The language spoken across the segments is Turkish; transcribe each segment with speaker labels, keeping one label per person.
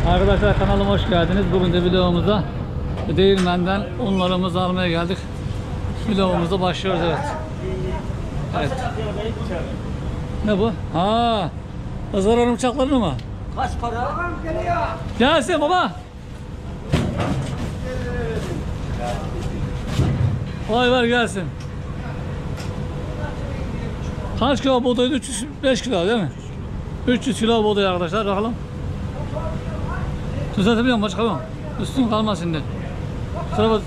Speaker 1: Arkadaşlar kanalıma hoş geldiniz. Bugün de vlogumuza Değirmen'den unlarımızı almaya geldik. Vlogumuza başlıyoruz, evet. Evet. Ne bu? Ha, ızgaranın bıçaklarını mı?
Speaker 2: Kaç para?
Speaker 1: Gelsin baba. Vay ver gelsin. Kaç kilo buğdaydı? 305 kilo değil mi? 300 kilo buğday arkadaşlar, bakalım. Düzeltebiliyorum, başka mı? Üstün kalmaz şimdi. Sıra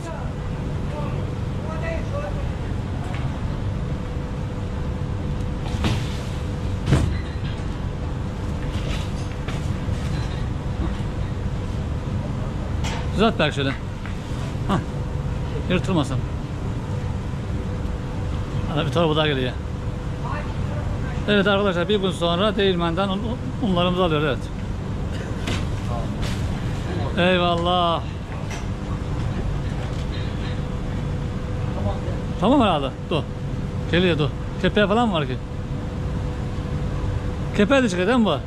Speaker 1: düzelt belki şöyle. Hah. Yırtılmasın. Hadi bir torba daha geliyor. Evet arkadaşlar, bir gün sonra Değirmen'den unlarımızı alıyoruz, evet. Eyvallah. Tamam herhalde. Dur. Geliyor dur. Kepeği falan mı var ki? Kepeği de çıkıyor değil mi bu?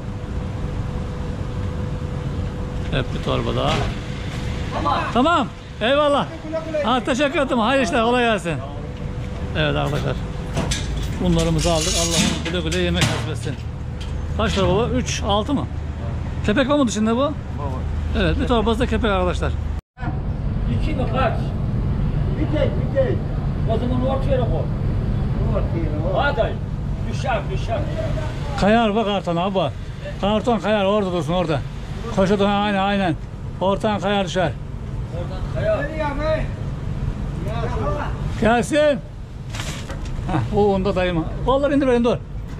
Speaker 1: Hep bir torba daha. Tamam. Eyvallah. Ha, teşekkür ederim. Hayırlı işler, kolay gelsin. Evet arkadaşlar. Bunlarımızı aldık. Allah'ım güle güle yemek nasip etsin. Kaç torba bu? 3, 6 mı? Kepek var mı dışında bu? Evet, bir torbası da kepek arkadaşlar.
Speaker 2: 2 mi kaç? Bir tek. O zaman ortaya koy. Hadi. Düşer.
Speaker 1: Kayar bak karton abi. Karton kayar, orada dursun orada. Koşudu, aynen. Ortadan kayar düşer.
Speaker 2: Oradan kayar.
Speaker 1: Gelsin. Heh, bu onda dayım. Kolları indir verin, dur.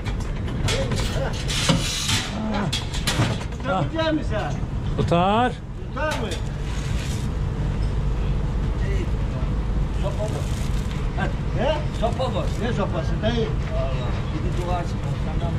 Speaker 3: Tutabilecek misin sen?
Speaker 1: Tutar.
Speaker 3: Tutar mı?
Speaker 2: Sopa mı?
Speaker 3: Ne?
Speaker 2: Sopa mı?
Speaker 3: Ne sopası dayı?
Speaker 2: Bir duvar çıkar. Senden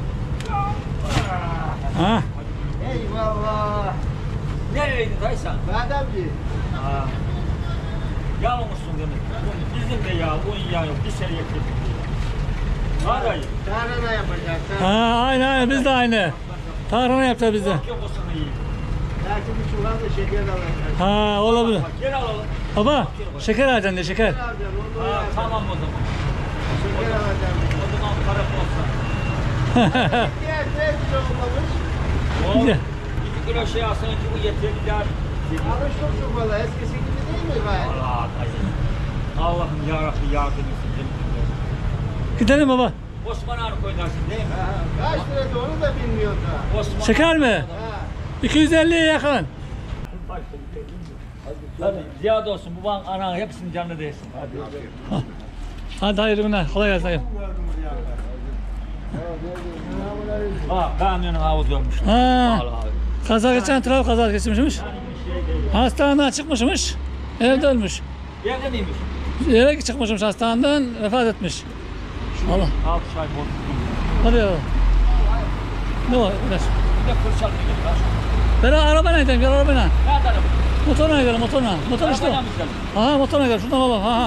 Speaker 2: burası.
Speaker 1: Ha.
Speaker 3: Eyvallah.
Speaker 2: Neredeydin dayı sen?
Speaker 3: Bademci.
Speaker 2: Yanılmışsın demek. Bizim de ya, un yağı bir sene getirdik. Hadi.
Speaker 3: Tarhana yapacaksın.
Speaker 1: Ha, aynen biz de aynı. Tarhana yapacağız biz de.
Speaker 2: Yok o sana iyi.
Speaker 3: Belki bir çuval da şeker alacaksın.
Speaker 1: Ha, olabilir.
Speaker 2: Bak geri alalım.
Speaker 1: Baba, şeker alacaksın de, şeker.
Speaker 3: Şeker alacaksın, onu da
Speaker 2: Ha,
Speaker 3: alacaksın.
Speaker 2: tamam o zaman.
Speaker 3: Şeker alacaksın.
Speaker 2: O zaman para olsa.
Speaker 3: Diğer ne güzel olmamış.
Speaker 2: O
Speaker 1: Ya.
Speaker 2: 2 kilo şey alsan ki bu yeterli der.
Speaker 3: Alışmışsın valla, eskisi gibi değil mi gayet?
Speaker 2: Allah dayı. Allah'ım yarabbim yardım etsin.
Speaker 1: Gidelim baba.
Speaker 2: Osman Ağa'nı koyarsın değil mi?
Speaker 3: Ha, kaç lirada onu da bilmiyordu.
Speaker 2: Osman
Speaker 1: Şeker mi?
Speaker 3: Ha.
Speaker 1: 250'ye yakın.
Speaker 2: Hadi ziyade olsun, baban anan hepsinin canını değsin. Hadi.
Speaker 1: Hadi hayırlı günler. Kolay gelsin dayım.
Speaker 2: Ha, kamyonun havuzu ölmüş.
Speaker 1: Ha.
Speaker 2: Al abi.
Speaker 1: Kaza geçen trafik kazası geçirmişmiş. Hastaneden çıkmışmış. Evde ölmüş.
Speaker 2: Evde miymiş?
Speaker 1: Eve çıkmışmış hastaneden, vefat etmiş. Allah.
Speaker 2: 6 ay oldu.
Speaker 1: Hadi ya. Ne var?
Speaker 2: Bir de fırçalı gidelim lan.
Speaker 1: Ben arabayla gidelim, gel arabayla.
Speaker 2: Nerede araba?
Speaker 1: Motorla gidelim, motorla. Motor işte o.
Speaker 2: Arabayla mı gidelim?
Speaker 1: Aha, motorla gidelim, şuradan baba. Ha.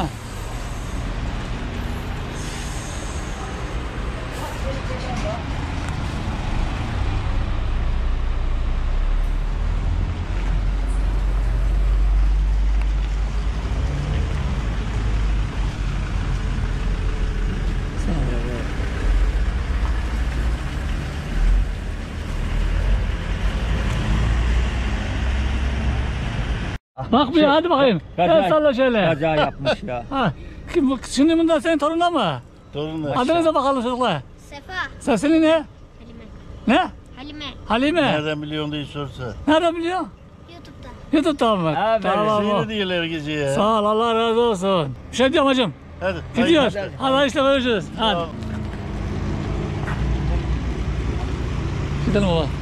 Speaker 1: Bak bir hadi bakayım. Gel salla şöyle.
Speaker 2: Kaza yapmış ya.
Speaker 1: Ha. Şimdi bundan senin torunun mu?
Speaker 3: Torunlar.
Speaker 1: Adınıza bakalım çocuklar.
Speaker 4: Sefa.
Speaker 1: Sesini ne?
Speaker 4: Halime.
Speaker 1: Ne?
Speaker 4: Halime.
Speaker 1: Halime.
Speaker 3: Nereden biliyorsun diye sorsa.
Speaker 1: Nereden biliyor?
Speaker 4: YouTube'da.
Speaker 1: YouTube'dan mı?
Speaker 2: Evet,
Speaker 1: Tamam.
Speaker 3: Seni diyorlar gece ya.
Speaker 1: Sağ ol, Allah razı olsun. Bir şey diyorum hacım.
Speaker 3: Hadi.
Speaker 1: Gidiyoruz.
Speaker 3: Hadi.
Speaker 1: Hadi işte görüşürüz. Hadi.
Speaker 3: Tamam.
Speaker 1: Gidelim baba.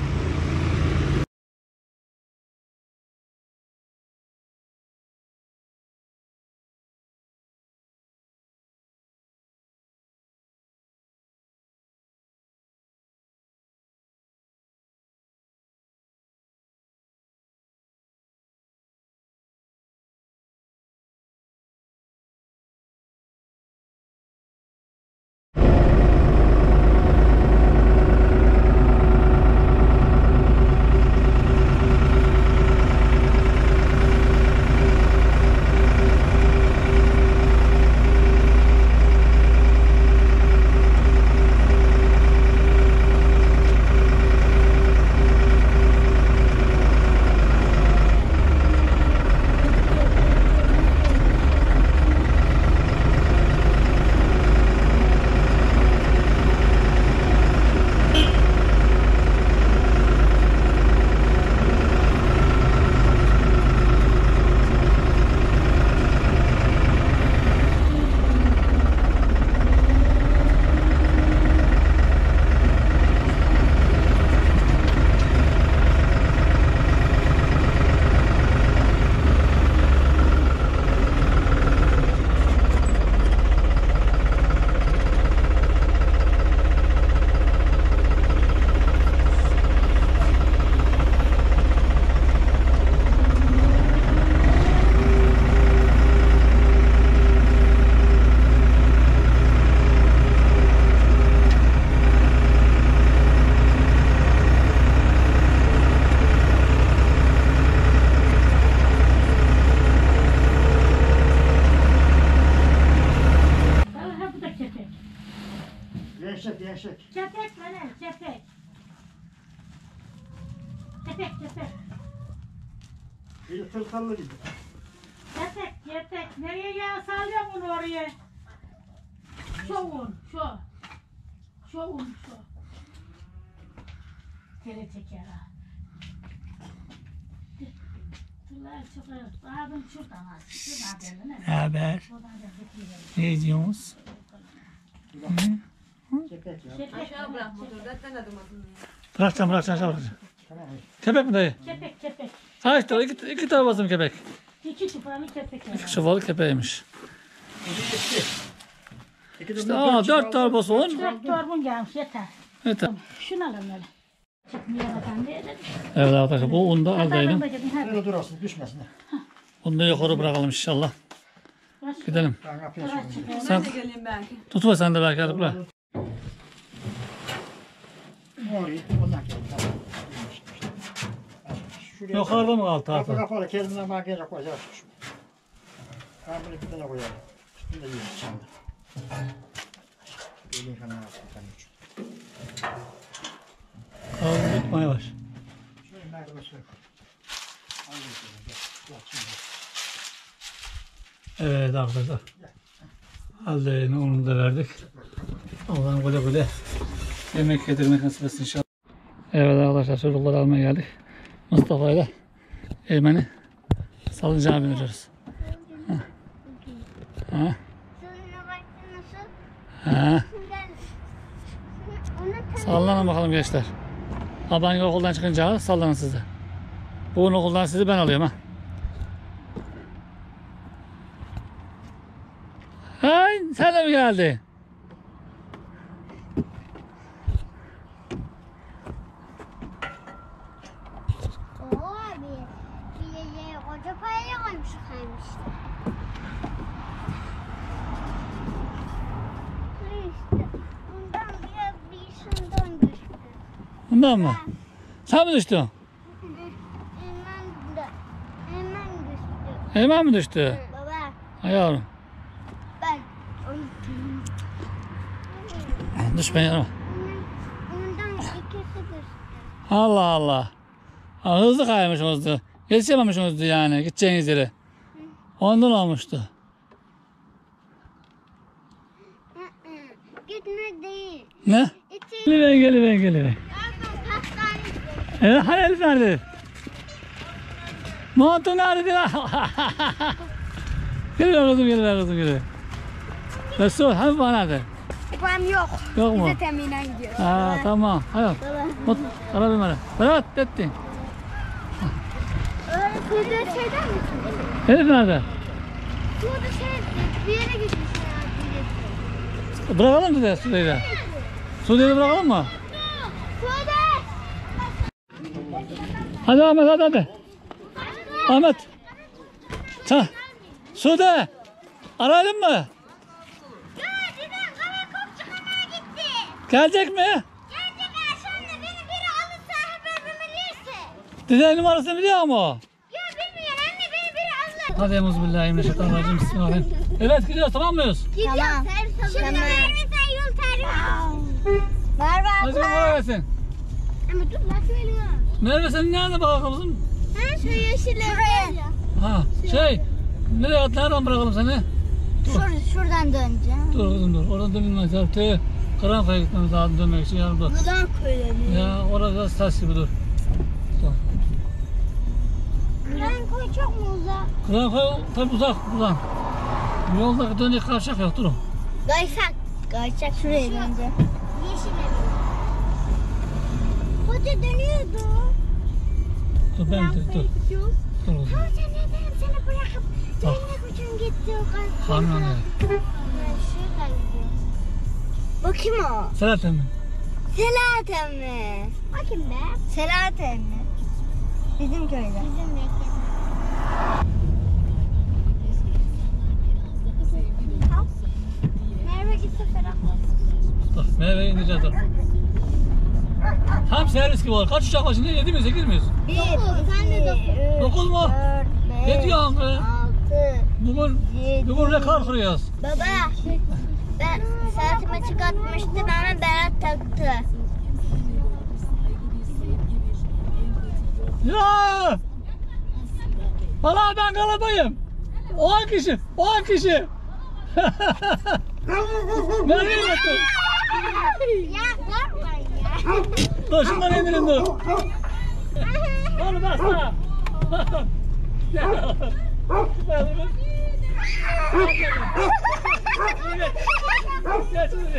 Speaker 4: Kepek kepek.
Speaker 2: Bir tırtallı gibi.
Speaker 4: Kepek kepek. Nereye ya salacağım bunu oraya? Şu un şu. Şu un şu. Tele teker ha. Şunlar çok abim şuradan al. Şuradan derdi ne?
Speaker 1: Ne haber?
Speaker 4: Şuradan derdi.
Speaker 1: Ne diyorsunuz?
Speaker 5: Aşağı bırak motoru. Zaten adım atın.
Speaker 1: Bırakacağım bırakacağım. Kepek mi dayı?
Speaker 4: Kepek kepek.
Speaker 1: Kaç tane? İki tane basım kepek.
Speaker 4: 2 çufalı kepek.
Speaker 1: İki çuval kepeğiymiş.
Speaker 2: İki de
Speaker 1: İşte
Speaker 2: bunlar
Speaker 1: 4 tane bası on.
Speaker 4: 4 torbun gelmiş yeter.
Speaker 1: Evet.
Speaker 4: Şunu alın öyle. Çıkmıyor efendim diye dedim.
Speaker 1: Evet arkadaşlar bu unu da aldaydım.
Speaker 2: Böyle durasın düşmesin.
Speaker 1: Bunu da yukarı bırakalım inşallah. Gidelim.
Speaker 2: Ben yapıyorum.
Speaker 1: Sen
Speaker 5: Ben de geleyim belki.
Speaker 1: tutma sen de belki hadi bırak.
Speaker 2: Orayı ondan sonra. Şuraya
Speaker 1: Yukarıda mı kaldı
Speaker 2: kapı
Speaker 1: tahta?
Speaker 2: kapalı kendine makineye koyacağız. Ben bunu bir tane koyarım. Üstünde yüz çaldı. Gelin kanına atın.
Speaker 1: Kaldı tutmaya baş.
Speaker 2: Şöyle nerede basıyor?
Speaker 1: Evet arkadaşlar. Aldayını onu da verdik. Allah'ım güle güle yemek yedirmek nasip etsin inşallah. Evet arkadaşlar çocukları almaya geldik. Mustafa'yla Eymen'i salıncağa biniriyoruz. Ha. Ha. Ha. Sallanın bakalım gençler. Abangi okuldan çıkınca sallanın siz de. Bugün okuldan sizi ben alıyorum ha. Hay sen de mi geldin?
Speaker 6: Oo abi. Bir koca paraya koymuş kaymış. İşte. Bundan bir şundan düştü.
Speaker 1: Bundan mı? Sen mi düştün?
Speaker 6: Hemen düştü.
Speaker 1: Eymen mi düştü?
Speaker 6: Baba
Speaker 1: Hay yavrum.
Speaker 6: ben
Speaker 1: Düşmeyin ama.
Speaker 6: ondan ikisi düştü.
Speaker 1: Allah Allah. Ha, hızlı kaymışsınızdı. Yetişememişsinizdi yani gideceğiniz yere. Ondan olmuştu.
Speaker 6: Gitme değil.
Speaker 1: Ne?
Speaker 6: İçi
Speaker 1: Geliver.
Speaker 6: hastanesi.
Speaker 1: Evet hani Elif nerede? Montun nerede? Geliver kızım. Resul hani bana nerede?
Speaker 6: Ben yok.
Speaker 1: Yok mu?
Speaker 6: Bize teminen gidiyor.
Speaker 1: Ha tamam. Hadi. Mut, ara bir bana. Berat ettin.
Speaker 6: Burada şeyden misin?
Speaker 1: Elif nerede?
Speaker 6: Burada bir yere gitmiş herhalde.
Speaker 1: Bırakalım bize Sude'yi de. Sude'yi de bırakalım mı?
Speaker 6: Sude!
Speaker 1: Hadi Ahmet hadi. Ahmet. Sen. Sude. Arayalım mı?
Speaker 6: Dedem karakol çıkamaya gitti.
Speaker 1: Gelecek mi?
Speaker 6: Gelecek akşamda beni biri alırsa haberimi bilirse.
Speaker 1: Dede numarasını biliyor mu?
Speaker 6: Ya bilmiyorum anne beni biri alır.
Speaker 1: Hadi Euzubillahimineşşeytanirracim. Bismillahirrahmanirrahim. Evet gidiyoruz tamam mıyız?
Speaker 6: Gidiyorum. Şimdi verirsen yol tarifi. Ver
Speaker 1: Hadi kolay gelsin.
Speaker 6: Ama dur nasıl veriyor?
Speaker 1: Merve senin nerede bakalım kızım?
Speaker 6: Ha şu yeşil şuraya.
Speaker 1: Ha nereden bırakalım seni?
Speaker 6: Şuradan döneceğim.
Speaker 1: Dur kızım dur. Oradan dönülmez. Ya Karanfay'a gitmemiz lazım dönmek için yanımda.
Speaker 6: Buradan koyalım.
Speaker 1: Ya orası taş gibi dur.
Speaker 6: Karankoy çok mu uzak?
Speaker 1: Karanfay tabi uzak buradan. Yoldaki dönecek kavşak yok durun.
Speaker 6: Gaysak şuraya döneceğim. Yeşil ev. Hoca dönüyordu.
Speaker 1: Dur ben de dur. Dur kızım.
Speaker 6: Hoca neden seni bırakıp cennet uçun gitti o kadar?
Speaker 1: Kamyon ne?
Speaker 6: Şuradan gidiyor. Bakayım o.
Speaker 1: Selahattin mi?
Speaker 6: Selahattin mi? Bakayım be. Selahattin mi? Bizim köyde. Bizim mekan. Merve gitse ferah.
Speaker 1: Dur Merve'ye ineceğiz dur. Tam servis gibi olur. Kaç uçak var şimdi? 7 miyiz 8 miyiz?
Speaker 6: 1, 2, 3,
Speaker 1: 9 mu?
Speaker 6: 4, 5,
Speaker 1: Ne diyorsun be?
Speaker 6: 6,
Speaker 1: Bugün rekor kırıyoruz.
Speaker 6: Baba, ben saatimi çıkartmıştım ama Berat taktı.
Speaker 1: Ya! Vallahi ben kalabayım. 10 kişi. 10 kişi. Nereye gitti?
Speaker 6: Ya korkma ya.
Speaker 1: Dur şundan indirin dur. Oğlum basma. Gel. Gel şimdi.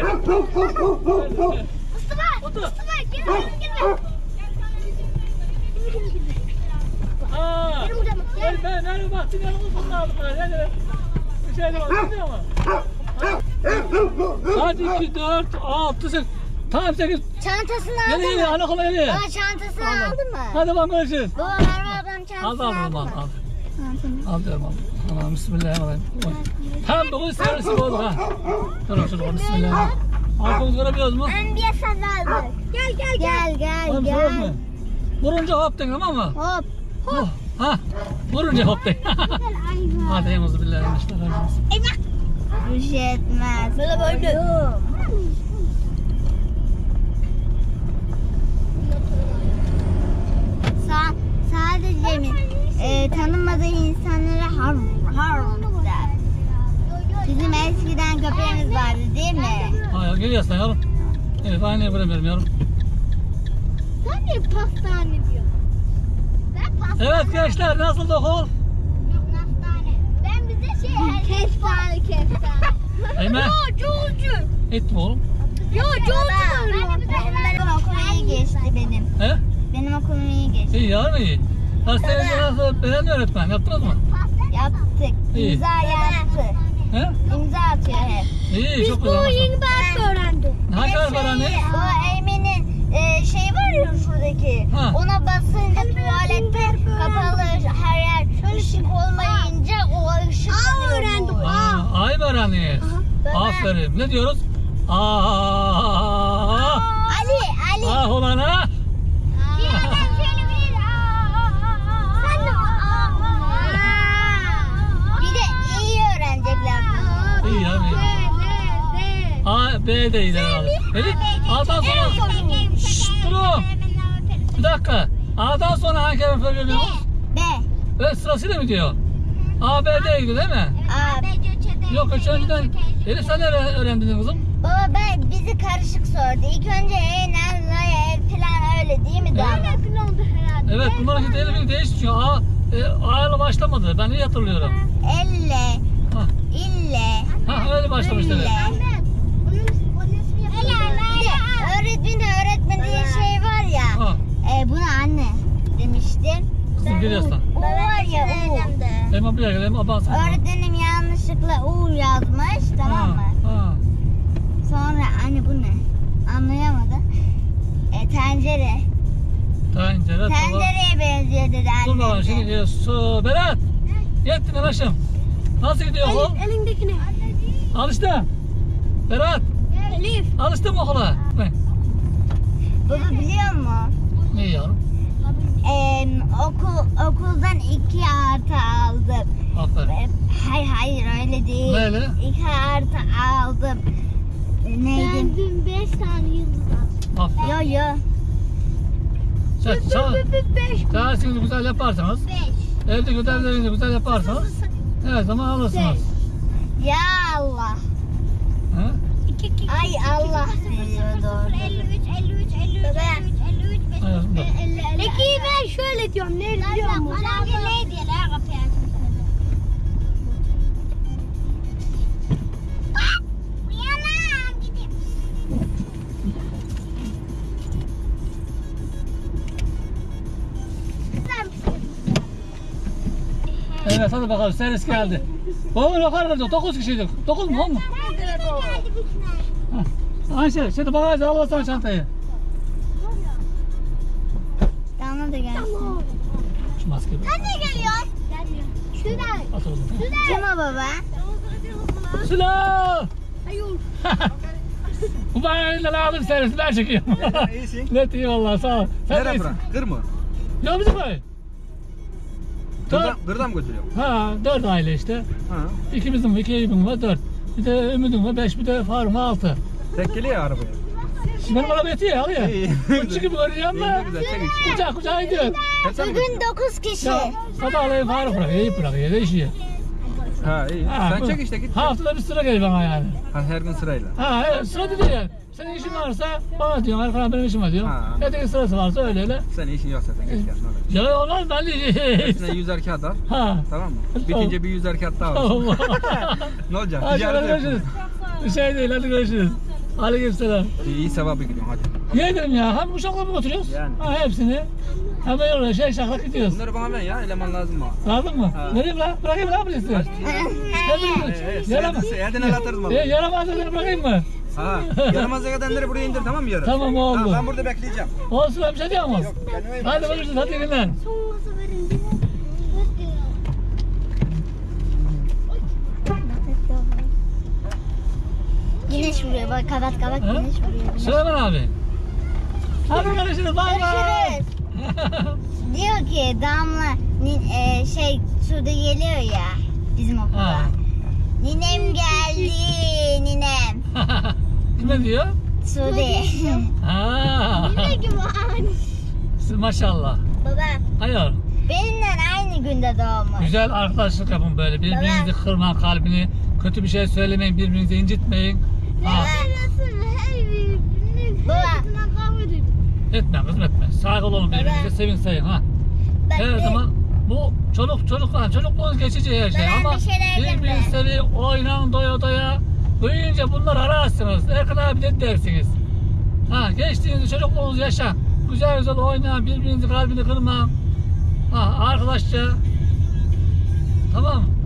Speaker 6: Mustafa girme.
Speaker 1: Aa, ben baktım yanımız bunlar bunlar. Yani bir şey de var biliyor musun? Hadi 2, 4, 6, 8. Tamam 8.
Speaker 6: Çantasını
Speaker 1: Yeni
Speaker 6: aldın
Speaker 1: yeni
Speaker 6: mı?
Speaker 1: ana kola yeni.
Speaker 6: Baba çantasını aldın mı?
Speaker 1: Hadi bakalım görüşürüz.
Speaker 6: Baba Merve ablam çantasını
Speaker 1: Al
Speaker 6: aldın
Speaker 1: al
Speaker 6: mı?
Speaker 1: al. Al diyorum al. Tamam bismillahirrahmanirrahim. Hem bugün servisi oldu ha. Dur şurada bismillahirrahmanirrahim. Arkamızı görebiliyoruz mu?
Speaker 6: Ben bir sen aldık. Gel
Speaker 1: Oğlum soğuk mu? Vurunca hop de tamam mı?
Speaker 6: Hop.
Speaker 1: Oh, ha. Vurunca hop de. Hadi emuzü billahi.
Speaker 6: Bir şey etmez. Böyle böyle. Sadece mi? Tanımadığı insanlara har der. Bizim eskiden köpeğimiz vardı değil mi?
Speaker 1: Hayır geliyorsun yavrum. Evet aynı bırakıyorum yavrum.
Speaker 6: Sen niye pastane diyorsun? Ben pastane.
Speaker 1: Evet gençler nasıl da okul?
Speaker 6: Pastane. Ben bize kestane.
Speaker 1: Eymen.
Speaker 6: Culcu.
Speaker 1: Etme oğlum.
Speaker 6: Benim okulum iyi geçti benim.
Speaker 1: He?
Speaker 6: Benim okulum iyi geçti.
Speaker 1: İyi yavrum iyi. Hastanede nasıl beğendi öğretmen yaptınız mı?
Speaker 6: Yaptık.
Speaker 1: İyi.
Speaker 6: İmza yaptı.
Speaker 1: He?
Speaker 6: İmza atıyor hep.
Speaker 1: İyi çok güzel.
Speaker 6: ben öğrendim.
Speaker 1: Hangi harf anne?
Speaker 6: Bu Eymen'in şey var ya şuradaki.
Speaker 1: Ha.
Speaker 6: Ona basınca tuvalette kapalı her yer ışık olmayınca o ışık öğrendim.
Speaker 1: Ay öğrendiniz. Aferin. Ne diyoruz? Aa.
Speaker 6: Ali.
Speaker 1: Ah olana.
Speaker 6: Bir de iyi öğrenecekler bunu.
Speaker 1: İyi ya. A, B de iyi herhalde. Elif, A'dan sonra. Şşt, durun. Bir dakika. A'dan sonra hangi harf söylüyor?
Speaker 6: B.
Speaker 1: Evet sırasıyla mı diyor? A, B, D gidiyor değil mi?
Speaker 6: A.
Speaker 1: Yok önceden. Elif sen ne öğrendin kızım?
Speaker 6: Baba bizi karışık sordu. İlk önce falan öyle değil mi? Öyle falan oldu herhalde.
Speaker 1: Evet bunların ki Elif'in değişti. A ile başlamadı. Ben iyi hatırlıyorum.
Speaker 6: Elle,
Speaker 1: Ha,
Speaker 6: ille,
Speaker 1: ha öyle başlamıştı.
Speaker 6: ülle. Bir de öğretmediği şey var ya.
Speaker 1: Ha,
Speaker 6: Buna anne demiştim.
Speaker 1: kızım geliyorsun.
Speaker 6: O var ya U.
Speaker 1: Elma bir dakika, elma abansın.
Speaker 6: Öğretmenim yanlışlıkla U yazmış, tamam mı?
Speaker 1: Ha.
Speaker 6: Sonra anne bu ne? Anlayamadı. Tencere.
Speaker 1: Tencere, tava.
Speaker 6: Tencereye benziyor dedi
Speaker 1: Dur
Speaker 6: annem
Speaker 1: bakalım
Speaker 6: de.
Speaker 1: şimdi gidiyor. Su. Berat. Yettin aşım. Nasıl gidiyor okul?
Speaker 6: Elindekine.
Speaker 1: Alıştı. Berat.
Speaker 6: Elif.
Speaker 1: Alıştın mı okula? Ne?
Speaker 6: Baba biliyor musun?
Speaker 1: Ne yavrum?
Speaker 6: Okuldan 2 artı aldım.
Speaker 1: Aferin.
Speaker 6: Hayır öyle değil.
Speaker 1: Böyle?
Speaker 6: 2 artı aldım. Neydi? Ben dün 5 tane yıldız aldım.
Speaker 1: Aferin.
Speaker 6: Yo.
Speaker 1: Dersinizi güzel yaparsanız,
Speaker 6: 5.
Speaker 1: evdeki ödevlerinizi güzel yaparsanız her zaman alırsınız.
Speaker 6: Ya Allah.
Speaker 1: Ha?
Speaker 6: Ay Allah diyor doğru. 53.
Speaker 1: Evet, dur.
Speaker 6: Peki ben şöyle diyorum. Ne diyorum? Ne diyorlar kapıya? Uyanam gideyim.
Speaker 1: Evet hadi bakalım servis geldi. Baba ne kadar kalacak? 9 kişiydik. 9 mu 10 mu? Ayşe şimdi bagajı al alsana çantayı.
Speaker 6: Damla da gelsin.
Speaker 1: Şu maskeyi bırak.
Speaker 6: Sen de geliyorsun. Gelmiyor. Şuradan.
Speaker 1: At oğlum.
Speaker 6: Kim o baba?
Speaker 1: Sıla! Bu bana elinden aldım servisi ben çekiyorum.
Speaker 3: İyisin.
Speaker 1: Net iyi vallahi sağ ol. Sen
Speaker 3: Nereye
Speaker 1: iyisin.
Speaker 3: bırak? Kır mı?
Speaker 1: Yok bizim köy.
Speaker 3: Kırdan mı götürüyor?
Speaker 1: Ha 4 aile işte.
Speaker 3: Ha.
Speaker 1: İkimizin var, 2 evim var 4. Bir de Ümid'in var 5, bir de Faruk'un var 6.
Speaker 3: Tek geliyor arabaya.
Speaker 1: Benim araba yetiyor al ya. Küçük gibi görünüyor ama
Speaker 7: Güzel çek işte.
Speaker 1: kucak kucağa gidiyor.
Speaker 7: Hep sen mi
Speaker 6: Bugün 9 kişi.
Speaker 1: Ya sabahleyin Faruk bırak, iyi bırak, iyi değişiyor.
Speaker 7: Ha iyi.
Speaker 1: Ha,
Speaker 7: Sen çek işte git.
Speaker 1: haftada bir sıra geliyor bana yani.
Speaker 7: Ha, her gün sırayla.
Speaker 1: Ha evet, sıra değil yani. Senin işin varsa bana diyorsun, arkadan benim işim var diyorsun.
Speaker 7: Ha.
Speaker 1: Öteki sırası varsa öyle öyle.
Speaker 7: Senin işin yok zaten. Geç gel.
Speaker 1: Ya olmaz ben de...
Speaker 7: Hepsine 100'er kağıt al.
Speaker 1: Ha.
Speaker 7: Tamam mı? Bitince bir 100'er kağıt daha al.
Speaker 1: Allah.
Speaker 7: Ne olacak?
Speaker 1: Hadi
Speaker 7: Ticaret
Speaker 1: görüşürüz.
Speaker 7: yapıyorsun.
Speaker 1: Bir şey değil, hadi görüşürüz. Aleykümselam.
Speaker 7: İyi sevabı gidiyorsun hadi.
Speaker 1: Yedim ya, hem uşakla mı götürüyoruz?
Speaker 7: Yani.
Speaker 1: Ha hepsini. Hem de yolla şaklak gidiyoruz.
Speaker 7: Bunları bana ver ya. Eleman lazım bana.
Speaker 1: Lazım mı?
Speaker 7: Ha.
Speaker 1: Vereyim lan, bırakayım lan bilirsin. Yaramaz.
Speaker 7: Yerden el atarız bana.
Speaker 1: Yaramaz seni bırakayım mı?
Speaker 7: Ha. Yaramaz edenleri buraya indir tamam mı yarın?
Speaker 1: Tamam oldu.
Speaker 7: Tamam, ben burada bekleyeceğim.
Speaker 1: Olsun ben bir şey diyemem.
Speaker 7: kendime iyi
Speaker 1: Hadi görüşürüz, hadi günler.
Speaker 6: Güneş vuruyor bak kabak
Speaker 1: Ha?
Speaker 6: güneş vuruyor. Güneş.
Speaker 1: Süleyman abi. Hadi görüşürüz, bay bay.
Speaker 6: Görüşürüz. Diyor ki Damla Sude geliyor ya bizim okula.
Speaker 1: Ha.
Speaker 6: Ninem geldi ninem.
Speaker 1: Kime diyor?
Speaker 6: Sude.
Speaker 1: Ha. Maşallah.
Speaker 6: Baba
Speaker 1: Hayır.
Speaker 6: benimle aynı günde doğmuş.
Speaker 1: Güzel arkadaşlık yapın böyle. Birbirinizi kırmayın kalbini. Kötü bir şey söylemeyin, birbirinizi incitmeyin. Ha.
Speaker 6: Baba
Speaker 1: Etme kızım etme. Saygılı olun birbirinize, sevin sayın ha. Her zaman bu çocukluğunuz geçici her şey
Speaker 6: Ben
Speaker 1: ama
Speaker 6: bir şey diyeceğim
Speaker 1: birbirinizi
Speaker 6: de.
Speaker 1: sevin, oynayın doya doya. Büyüyünce bunları ararsınız. Erkan abi de dersiniz. Ha, geçtiğiniz çocukluğunuzu yaşa. Güzel güzel oynayın, birbirinizin kalbini kırmayın. Ha, arkadaşça. Tamam mı?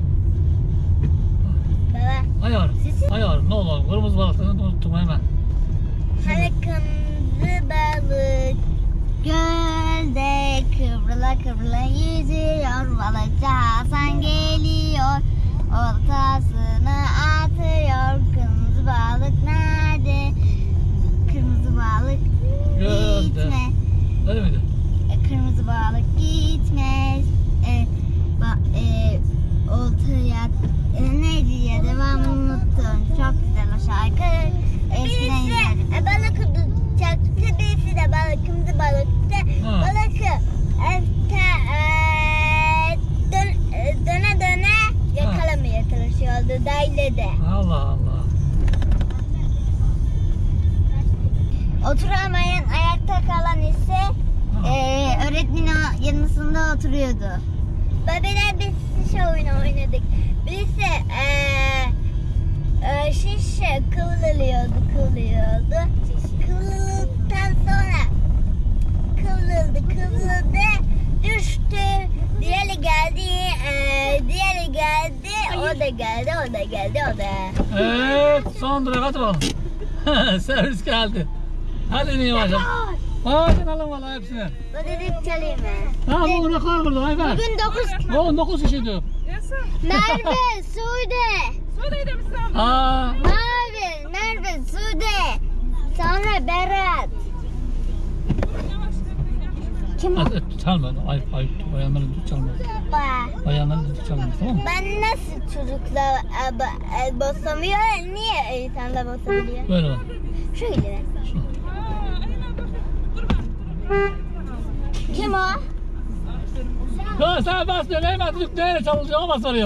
Speaker 6: baba
Speaker 1: Hayır. Hayır, ne olur. Kırmızı balıklarını unuttum hemen.
Speaker 6: hani kırmızı balık gölde kıvrıla kıvrıla yüzüyor. Balıkçı Hasan geliyor, oltasını atıyor. Kırmızı balık nerede? Kırmızı balık
Speaker 1: Gölde.
Speaker 6: gitme.
Speaker 1: Öyle miydi?
Speaker 6: Kırmızı balık gitmez. Oltaya neydi ya devamını unuttum. Çok güzel o şarkı. Eskiden izlerdim. Balık tutacaktı. Birisi de balık, kırmızı balıktı.
Speaker 1: Ha.
Speaker 6: Balık döne döne yakalamaya çalışıyordu. Daylede.
Speaker 1: Allah Allah.
Speaker 6: Oturamayan ayakta kalan ise öğretmenin yanısında oturuyordu. Babeler biz şişe oyunu oynadık. Birisi şişe kıvrılıyordu. Kıvrıldıktan sonra kıvrıldı, düştü. Diğeri geldi, o da geldi.
Speaker 1: Evet, son durak hadi bakalım. Servis geldi. Hadi ineyim hocam. Hadi alın valla hepsini.
Speaker 6: Bu dedik çalayım mı?
Speaker 1: Tamam bu bıraklar burada hayvan.
Speaker 6: Bugün 9
Speaker 1: Oğlum 9 kişi diyor.
Speaker 6: Merve, Sude.
Speaker 1: Aa,
Speaker 6: Merve, Sude. Sonra Berat. Kim o?
Speaker 1: çalma. Ayıp. Bayanların düdük çalmaz.
Speaker 6: Baba.
Speaker 1: Bayanların düdük çalmaz tamam mı?
Speaker 6: Ben nasıl çocukla basamıyor? Niye insan da basabiliyor?
Speaker 1: Böyle bak.
Speaker 6: Şöyle. Kim o?
Speaker 1: Ya sen basmıyorsun hemen düdük nereye çalınıyor o basarıyor.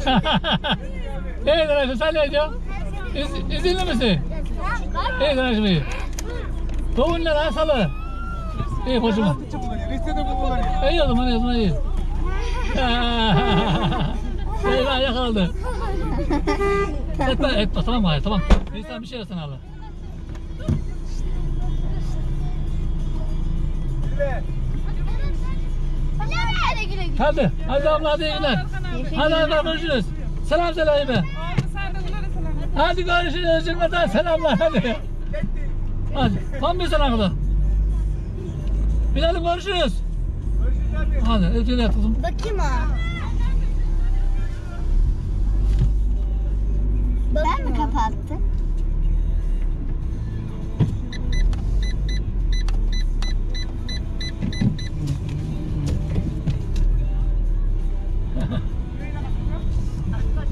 Speaker 1: İyi Daraşım sen ne diyorsun? İzinli misin? İyi Daraşım iyi. Doğun ne lan salı? İyi koçuma. İyi o zaman iyi. Eyvah yakaladı. Etme tamam hayır tamam. İnsan bir şey versen Allah. Hadi abla hadi iyi günler. Hadi görüşürüz. Selam söyle be. Hadi görüşürüz cümleten selamlar hadi. Hadi tam bir selam kadar. Bilal'im görüşürüz. Hadi ötüyle yat kızım.
Speaker 6: Bakayım o. Ben mi kapattım?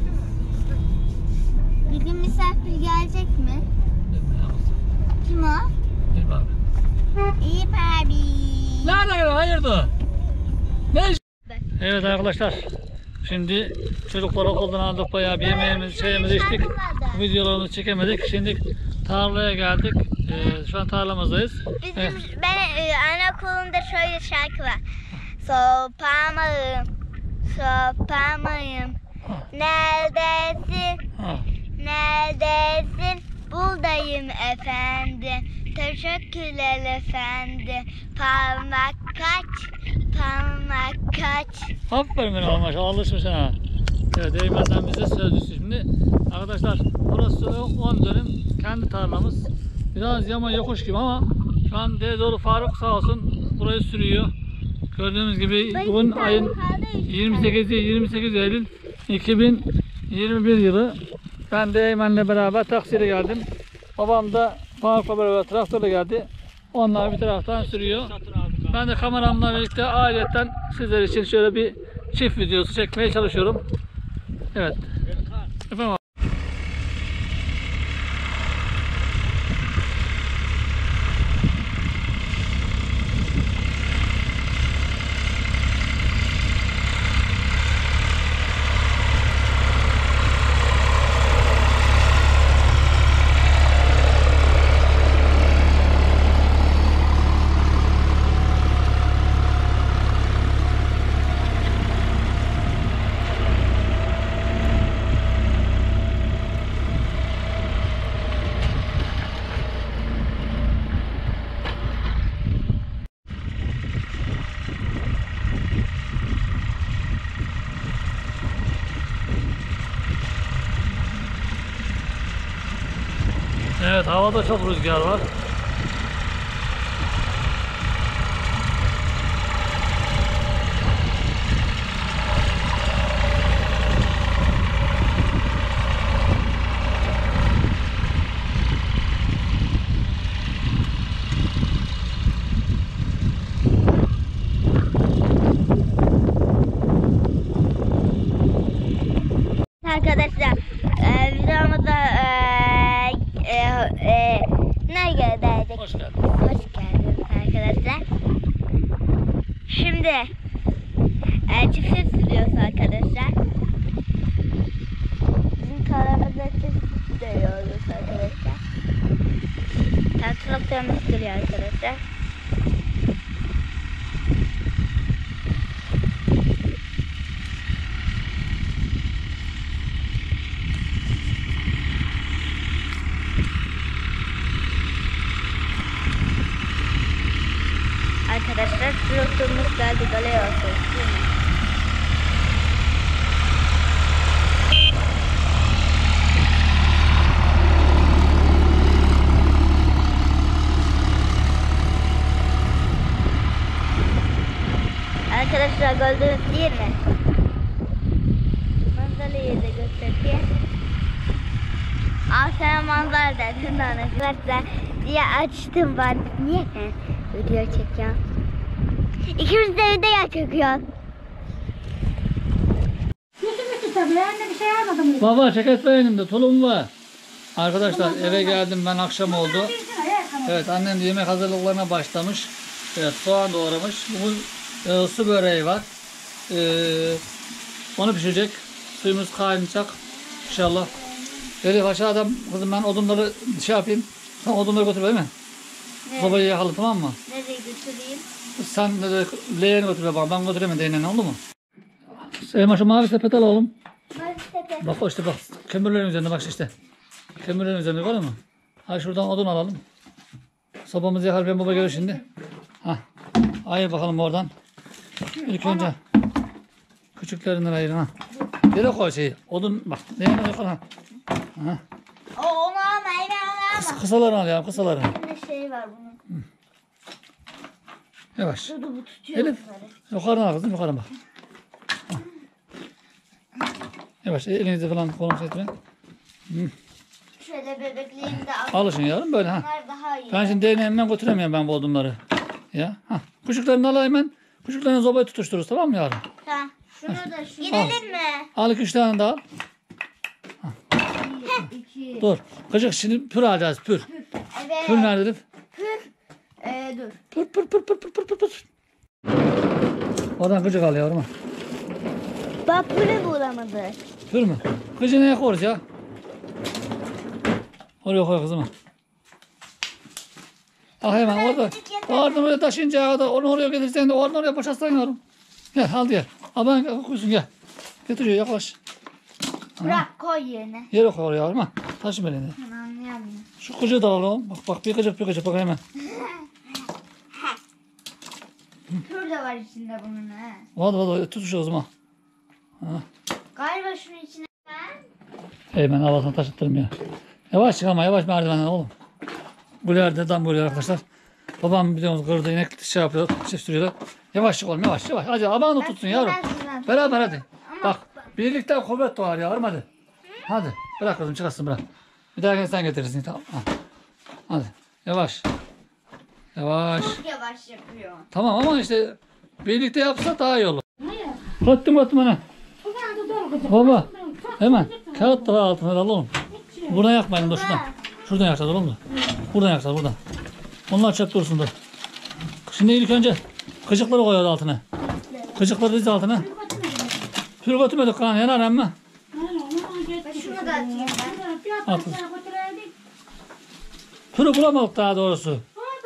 Speaker 6: Bir gün misafir gelecek mi? Kim o?
Speaker 1: Ne? Evet arkadaşlar. Şimdi çocukları okuldan aldık, bayağı bir yemeğimizi, çayımızı içtik. Videolarımızı çekemedik. Şimdi tarlaya geldik. Şu an tarlamızdayız. Evet.
Speaker 6: Ben anaokulunda şöyle şarkı var. Sopamağım, sopamağım. Neredesin?
Speaker 1: Ha.
Speaker 6: Neredesin? Buradayım efendim. Teşekkürler efendim. Parmak kaç, parmak kaç.
Speaker 1: Aferin benim oğlum, maşallah alışmış ha. Evet, Eymen'den bize söz düştü şimdi. Arkadaşlar burası 10 dönüm kendi tarlamız. Biraz yama yokuş gibi ama şu an Dedeoğlu Faruk sağ olsun burayı sürüyor. Gördüğünüz gibi bugün ayın 28 Eylül 2021 yılı. Ben de Eymen'le beraber taksiyle geldim. Babam da Faruk'la beraber traktörle geldi. Onlar bir taraftan sürüyor. Ben de kameramla birlikte ayrıca sizler için şöyle bir çift videosu çekmeye çalışıyorum. Evet. Efendim abi. Evet, havada çok rüzgar var.
Speaker 6: Arkadaşlar videomuzda ne gördük?
Speaker 1: Hoş geldin.
Speaker 6: Hoş geldiniz arkadaşlar. Şimdi çift sürüyoruz arkadaşlar. Bizim tarlamızda çift sürüyoruz arkadaşlar. Traktörümüz sürüyor arkadaşlar. Arkadaşlar traktörümüz geldi, galeye basıyoruz. Arkadaşlar gördünüz değil mi? Manzarayı da göstereyim. Al sana manzara dedin arkadaşlar diye açtım ben. Niye? Video çekiyorum. İkimiz de video çekiyoruz.
Speaker 4: Yüzümü tabii. Anne bir şey almadım.
Speaker 1: Baba çeket beğenimde tulum var. Arkadaşlar eve geldim ben, akşam oldu. Evet, annem de yemek hazırlıklarına başlamış. Evet, soğan doğramış. Bugün su böreği var. Onu pişirecek. Suyumuz kaynayacak. İnşallah. Elif aşağıda kızım, ben odunları şey yapayım. Sen odunları götür değil mi?
Speaker 6: Evet.
Speaker 1: Sobayı yakalım, tamam mı?
Speaker 6: Nereye götüreyim?
Speaker 1: Sen de leğeni götür bak. Ben götüremem değneğini, oldu mu? Elma şu mavi sepet al oğlum. Bak işte bak. Kömürlerin üzerinde bak işte. Kömürlerin üzerinde var mı? Hadi şuradan odun alalım. Sobamızı yakar, ben baba görür şimdi. Hah. Ayır bakalım oradan. İlk önce küçüklerinden ayırın ha. Yere koy şeyi. Odun bak. Leğeni yakar ha. Ha.
Speaker 6: Onu alma, yine onu alma.
Speaker 1: Kısalarını al ya, kısalarını.
Speaker 6: Bir şey var bunun.
Speaker 1: Yavaş.
Speaker 6: Dur bu tutuyor.
Speaker 1: Elif. Yukarıdan al kızım, yukarıdan bak. Ha. Yavaş, elinizi falan kolunuzu etmeyin.
Speaker 6: Şöyle bebekliğini de al.
Speaker 1: Alışın yavrum böyle ha.
Speaker 6: Bunlar daha iyi.
Speaker 1: Ben şimdi değneğimden götüremiyorum ben bu odunları. Ya. Ha. Küçüklerini alayım ben. Küçüklerini zobayı tutuştururuz, tamam mı yavrum?
Speaker 6: Tamam. Şunu da şu. Gidelim mi?
Speaker 1: Al 2-3 tane daha al. Dur. Kıcık şimdi pür alacağız, pür.
Speaker 6: Evet.
Speaker 1: Pür nerede Elif?
Speaker 6: Pür. Dur.
Speaker 1: Pür pür pür pür pür pür pür. Oradan gıcık al yavrum.
Speaker 6: Bak bunu bulamadı.
Speaker 1: Dur mu? Gıcı neye koyarız ya? Oraya koy kızım. Ah hemen orada. Oradan oraya taşıyınca kadar onu oraya getirsen de oradan oraya boşaltsan yavrum. Gel al diye. Al ben koysun gel. Getiriyor yaklaş.
Speaker 6: Bırak koy yerine.
Speaker 1: Yere koy oraya yavrum ha. Taşı belini.
Speaker 6: Anlayamıyorum.
Speaker 1: Şu gıcığı da alalım. Bak bir gıcık bak hemen.
Speaker 6: Kür de var içinde bunun he.
Speaker 1: Hadi tut şu kızım ha.
Speaker 6: Galiba şunun içine ben.
Speaker 1: Hemen havasını taşıttırmıyor. Yavaş çık ama yavaş merdivenden oğlum. Güler dam böyle arkadaşlar. Babam biliyorsunuz kırdı inek şey yapıyor, şey sürüyorlar. Yavaş çık oğlum yavaş. Hadi abanı tutsun yavrum. Beraber hadi. Bak birlikte kuvvet doğar yavrum hadi. Hadi bırak kızım çıkarsın bırak. Bir daha sen getirirsin tamam. Hadi yavaş. Yavaş.
Speaker 6: Çok yavaş yapıyor.
Speaker 1: Tamam ama işte birlikte yapsa daha iyi olur. Kattım ana. Baba hemen kağıt da altına al oğlum. Buradan yakmayın dur şuradan. Şuradan yakacağız oğlum da. Buradan yakacağız buradan. Onlar çöp dursun dur. Şimdi ilk önce kıcıkları koyuyoruz altına. Kıcıkları diz altına. Pür götürmedik kan yanar ama.
Speaker 6: Şunu da atayım ben.
Speaker 1: At. Pürü bulamadık daha doğrusu.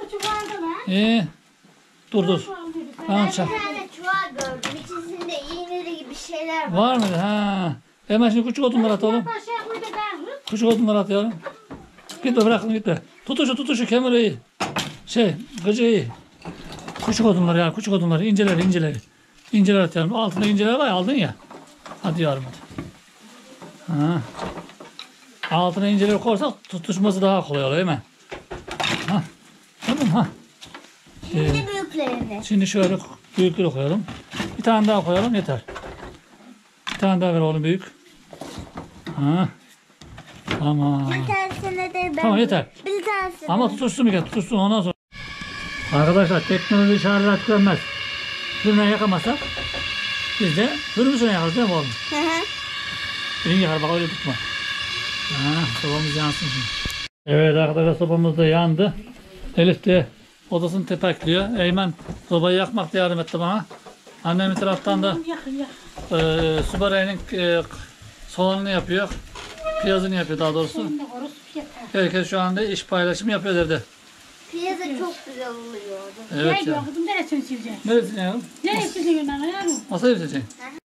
Speaker 1: Dur.
Speaker 6: Ben bir
Speaker 1: Çak.
Speaker 6: tane çuval gördüm. İçerisinde iğneli gibi şeyler var.
Speaker 1: Var mıydı? Ha. Hemen şimdi küçük odunları at oğlum. Küçük odunları at yavrum. Gitme bırakın gitme. Tutuşu kemeri iyi. Gıcı iyi. Küçük odunları ya küçük odunları inceleri. İnceler at yavrum. Altında inceler var ya aldın ya. Hadi yavrum hadi. Ha. Altına inceleri koyarsak tutuşması daha kolay oluyor hemen. Ha. Tamam ha.
Speaker 6: Şimdi büyüklerini.
Speaker 1: Şimdi şöyle büyükleri koyalım. Bir tane daha koyalım yeter. Bir tane daha ver oğlum büyük. Ha. Tamam.
Speaker 6: Bir tanesine de ben.
Speaker 1: Tamam yeter.
Speaker 6: Bir tanesine.
Speaker 1: Ama tutuşsun bir kere tutuşsun ondan sonra. Arkadaşlar teknoloji şarjat görmez. Fırına yakamazsak biz de fırını yakarız değil mi oğlum?
Speaker 6: Hı hı.
Speaker 1: Elini yakar bak öyle tutma. Sobamız yansın şimdi. Evet arkadaşlar sobamız da yandı. Elif de odasını tepekliyor. Eymen sobayı yakmakta yardım etti bana. Annem bir taraftan da su böreğinin soğanını yapıyor. Piyazını yapıyor daha doğrusu. Herkes şu anda iş paylaşımı yapıyor evde.
Speaker 6: Piyasa çok güzel oluyordu.
Speaker 1: Evet ya.
Speaker 4: Kızım neresini sileceğim?
Speaker 1: Neresi yavrum?
Speaker 4: Neresini sileceğim yavrum?
Speaker 1: Masayı seçeceksin.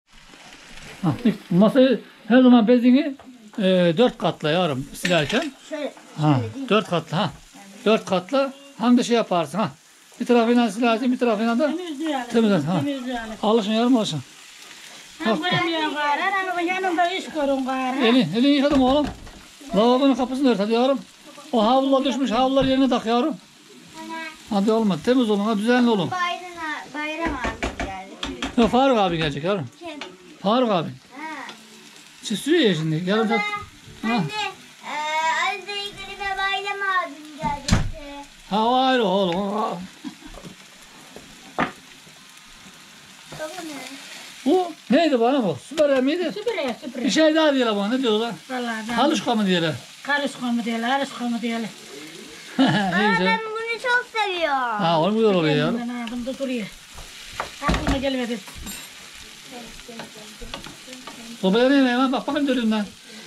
Speaker 1: Masayı her zaman bezini 4 katla yavrum silerken.
Speaker 6: Şöyle.
Speaker 1: 4 katla ha. 4 katla hem de şey yaparsın ha. Bir tarafıyla silersin bir tarafıyla da temizlersin ha. Alışın yavrum alışın.
Speaker 4: Hem göremiyorum gayrı, hem yanımda iş görün gayrı.
Speaker 1: Elini yıkadım oğlum. Lavabonun kapısını ört hadi yavrum. O havlular düşmüş havlular yerine tak yavrum. Hadi olmadı temiz olun ha düzenli olun.
Speaker 6: Bayram abi geldi.
Speaker 1: Ya Faruk abi gelecek yavrum.
Speaker 6: Kim?
Speaker 1: Faruk abi.
Speaker 6: Ha.
Speaker 1: Çiftliyor ya şimdi. Yarım saat.
Speaker 6: Ben de Ali'de ilgili ve Bayram abim geldi.
Speaker 1: Ha o ayrı oğlum. O-
Speaker 6: Baba ne?
Speaker 1: Bu neydi bana bu? Süper miydi?
Speaker 4: Süpüreye.
Speaker 1: Bir şey daha diyorlar bana. Ne diyorlar?
Speaker 4: Vallahi ben.
Speaker 1: Haluşka mı diyorlar?
Speaker 4: Karışka mı diyorlar, harışka mı diyorlar.
Speaker 1: Ne
Speaker 6: Aa,
Speaker 1: güzel.
Speaker 6: ben bunu çok seviyorum.
Speaker 1: Ha o güzel oluyor ya.
Speaker 4: Ben aldım da duruyor. Aklıma gelmedi.
Speaker 1: Sobaya ne hemen bak bakayım dönümden.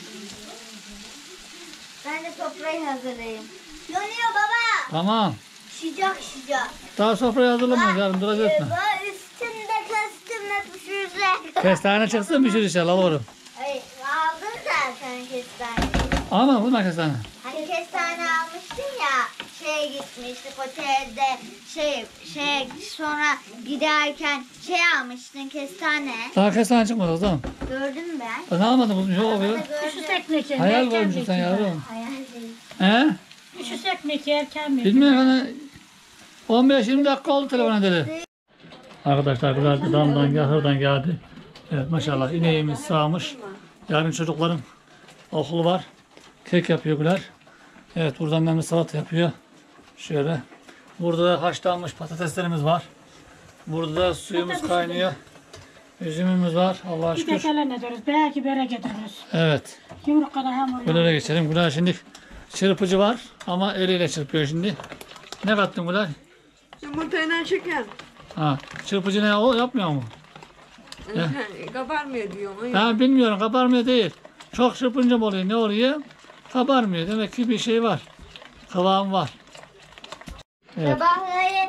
Speaker 6: Ben de sofrayı hazırlayayım. Yanıyor baba.
Speaker 1: Tamam.
Speaker 6: Sıcak.
Speaker 1: Daha sofrayı hazırlamıyoruz yarın duracak etme.
Speaker 6: Baba üstünde kastımla pişirecek.
Speaker 1: Kestane çıksın bir şey inşallah oğlum.
Speaker 6: Ay, aldın zaten kestane.
Speaker 1: Ama bu ne kestane?
Speaker 6: Hani kestane almıştın ya, gitmiştik otelde, sonra giderken almıştın kestane.
Speaker 1: Daha kestane çıkmadı o zaman.
Speaker 6: Gördüm ben.
Speaker 1: Ne almadın bunu? Yok
Speaker 6: Bana
Speaker 1: ya.
Speaker 6: da
Speaker 4: Şu
Speaker 6: gördüm.
Speaker 4: sekmek yer.
Speaker 1: Hayal koymuşsun sen yavrum.
Speaker 6: Hayal değil.
Speaker 1: He?
Speaker 4: Şu sekmek yerken mi?
Speaker 1: Bilmiyorum hani 15-20 dakika oldu telefon edeli. Arkadaşlar güzel bir damdan hırdan geldi. Evet maşallah ineğimiz sağmış. Yarın çocukların okulu var. Kek yapıyor Güler. Evet buradan annem salata yapıyor. Şöyle. Burada da haşlanmış patateslerimiz var. Burada da suyumuz kaynıyor. Üzümümüz var. Allah'a
Speaker 4: Bir
Speaker 1: şükür.
Speaker 4: de gelen ediyoruz. Belki börek getiriyoruz.
Speaker 1: Evet.
Speaker 4: Yumruklara hamur.
Speaker 1: Güler'e geçelim. Güler şimdi çırpıcı var ama eliyle çırpıyor şimdi. Ne kattın Güler?
Speaker 5: Yumurtayla şeker.
Speaker 1: Ha, çırpıcı ne o yapmıyor mu?
Speaker 5: Kabarmıyor diyorum.
Speaker 1: Ben bilmiyorum, kabarmıyor değil. Çok çırpınca mı oluyor, ne oluyor? Kabarmıyor. Demek ki bir şey var. Kıvam var. Evet.
Speaker 6: Sabahları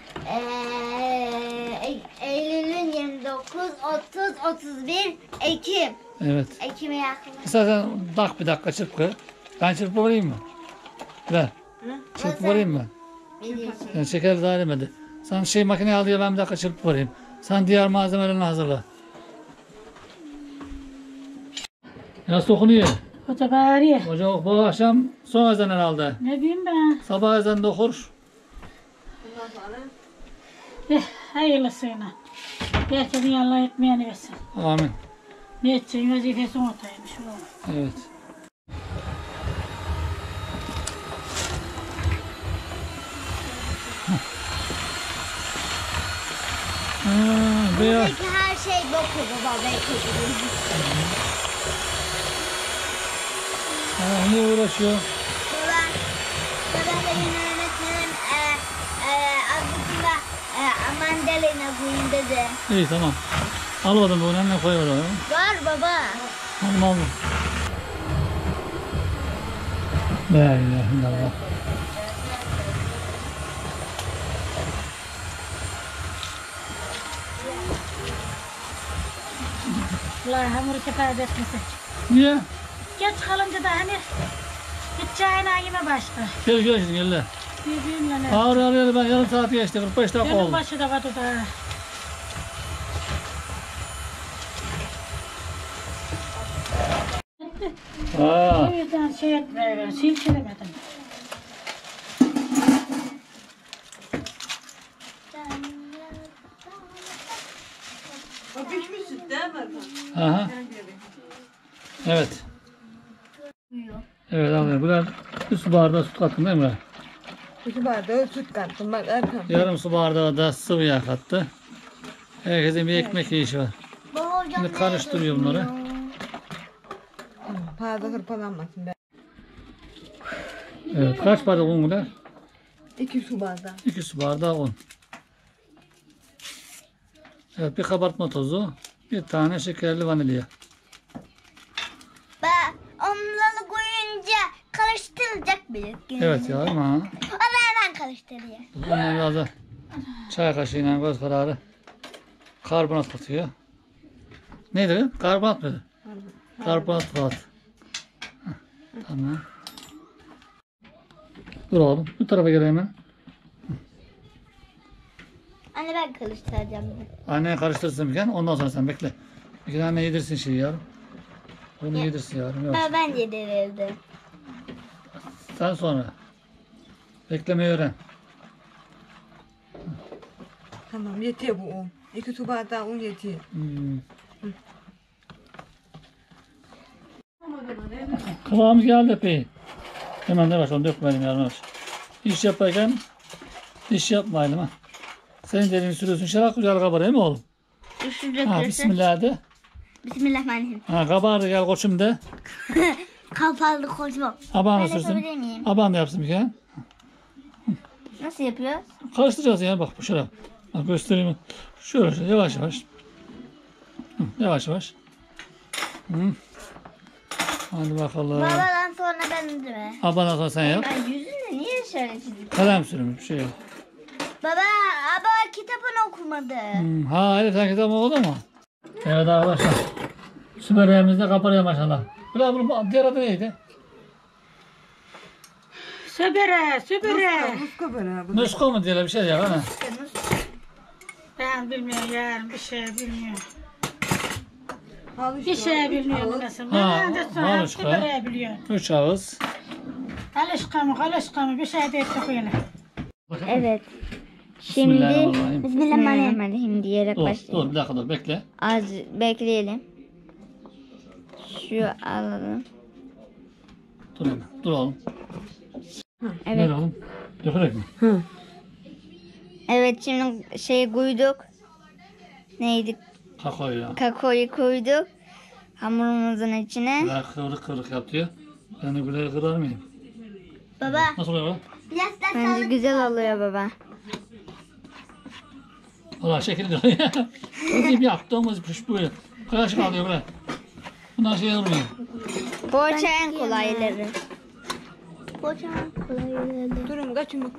Speaker 6: Eylül'ün 29, 30, 31 Ekim.
Speaker 1: Evet.
Speaker 6: Ekim'e yakın.
Speaker 1: İstersen bak bir dakika çırpı. Ben çırpı vereyim mi? Ver. Çırpı vereyim mi?
Speaker 6: Biliyorsun.
Speaker 1: Yani şeker zalim hadi. Sen şey makineye al diye ben bir dakika çırpı vereyim. Sen diğer malzemelerini hazırla. Nasıl okunuyor?
Speaker 4: Hoca bari.
Speaker 1: Hoca bu akşam son ezan herhalde.
Speaker 4: Ne diyeyim ben?
Speaker 1: Sabah ezanında okur.
Speaker 4: Hayırlısıyla. Herkesin Allah etmeyeni versin.
Speaker 1: Amin.
Speaker 4: Ne edeceğin vazifesi ortaymış.
Speaker 1: Evet. Beyaz.
Speaker 6: Buradaki her şey boku baba.
Speaker 1: Niye uğraşıyor?
Speaker 6: Baba benim öğretmenim aslında mandalina koyun dedi.
Speaker 1: İyi tamam. Al bakalım bunu önüne koy oraya.
Speaker 6: Var baba.
Speaker 1: Aldım. La ilahe illallah.
Speaker 4: Allah hamuru kefayet etmesin.
Speaker 1: Niye?
Speaker 4: Geç kalınca da hani gideceğine yine başka.
Speaker 1: Gel gel şimdi gel.
Speaker 4: Birbirine ne?
Speaker 1: Ağır ağır ben yarım saat geçti 45 dakika
Speaker 4: Benim
Speaker 1: oldu.
Speaker 4: başı da vardı da.
Speaker 1: Aa,
Speaker 4: O yüzden şey etmiyor, silkelemedim.
Speaker 5: O pişmiş süt değil mi?
Speaker 1: aha. Evet. Evet abi buraya bir su bardağı süt kattın değil mi?
Speaker 5: 2 bardağı süt kattım bak Erkan.
Speaker 1: Yarım su bardağı da sıvı yağ kattı. Herkesin bir ekmek yiyişi var.
Speaker 6: Baba hocam
Speaker 1: Şimdi karıştırıyor bunları.
Speaker 5: Fazla hırpalanmasın be.
Speaker 1: Evet kaç bardak un kadar?
Speaker 5: 2 su bardağı.
Speaker 1: 2 su bardağı un. Evet bir kabartma tozu. Bir tane şekerli vanilya.
Speaker 6: Ben onları koyunca karıştıracak bir.
Speaker 1: Evet yavrum ha.
Speaker 6: Onu hemen karıştırıyor.
Speaker 1: Bundan biraz da çay kaşığıyla göz kararı karbonat katıyor. Neydi? Karbonat mıydı? Karbonat kat. Heh, tamam. Dur oğlum. Bu tarafa gel hemen.
Speaker 6: Anne ben karıştıracağım.
Speaker 1: Anneye karıştırsın bir kere. Ondan sonra sen bekle. Bir kere anne yedirsin şeyi yavrum. Onu yedirsin yavrum. Yavaş.
Speaker 6: Ben yedirirdim.
Speaker 1: Sen sonra. Beklemeyi öğren.
Speaker 5: Tamam yetiyor bu un. 2 su bardağı un yetiyor.
Speaker 1: Hmm. Kıvamı geldi epey. Hemen de başlayalım. Dökmeyelim yavrum. Yavaş. İş yaparken iş yapmayalım ha. Senin dediğin sürüyorsun. Şarap güzel kabar değil mi oğlum?
Speaker 6: Üçüncü
Speaker 1: Ha bismillah de.
Speaker 6: Bismillahirrahmanirrahim.
Speaker 1: Ha kabardı gel koçum de.
Speaker 6: Kapalı koşma.
Speaker 1: Aban da
Speaker 6: Ben
Speaker 1: sürsün.
Speaker 6: yapabilir miyim?
Speaker 1: Aban da yapsın bir kere.
Speaker 6: Nasıl yapıyoruz?
Speaker 1: Karıştıracağız ya bak bu şarap. Bak göstereyim. Şöyle yavaş yavaş. Hı, yavaş yavaş. Hı. Hadi bakalım.
Speaker 6: Babadan sonra ben de.
Speaker 1: Aban sonra sen yap.
Speaker 6: Ben yüzünde niye şöyle çizdik?
Speaker 1: Kalem sürümü bir şey yok.
Speaker 6: Baba kitabını okumadı.
Speaker 1: Ha Elif sen kitap oldu mu? Evet arkadaşlar. Su böreğimiz de kabarıyor maşallah. Bunun diğer adı neydi?
Speaker 4: Sübüre, sübüre.
Speaker 5: Muska böyle bu.
Speaker 1: Nusko mu diye bir şey ya hani.
Speaker 4: Ben bilmiyorum yarın bir şey bilmiyorum.
Speaker 5: Al işte.
Speaker 4: Bir şey bilmiyorum mesela.
Speaker 1: Ha,
Speaker 4: Ben de
Speaker 1: al
Speaker 4: sonra
Speaker 1: işte.
Speaker 4: sübüre biliyorum.
Speaker 1: 3 ağız.
Speaker 4: Alışkanlık bir şey de ettik öyle.
Speaker 6: Evet. Şimdi
Speaker 1: Bismillahirrahmanirrahim.
Speaker 6: Bismillahirrahmanirrahim diyerek
Speaker 1: Dur,
Speaker 6: başlayalım.
Speaker 1: dur bir dakika dur bekle.
Speaker 6: Az bekleyelim. Şu alalım.
Speaker 1: Dur hemen. Dur oğlum.
Speaker 6: Evet.
Speaker 1: Ver oğlum. Dökerek mi?
Speaker 6: Evet şimdi şey koyduk. Neydi?
Speaker 1: Kakao ya.
Speaker 6: Kakaoyu koyduk. Hamurumuzun içine.
Speaker 1: Böyle kıvrık kıvrık yapıyor. Ben de böyle kırar mıyım?
Speaker 6: Baba.
Speaker 1: Nasıl oluyor lan?
Speaker 6: Bence güzel oluyor baba.
Speaker 1: Valla şekilde oluyor. Bizim yaptığımız kuş böyle. Kaç kalıyor böyle. Bundan şey olmuyor.
Speaker 6: Poğaça en kolayları. Poğaça en kolayları.
Speaker 5: Durun kaçın bak.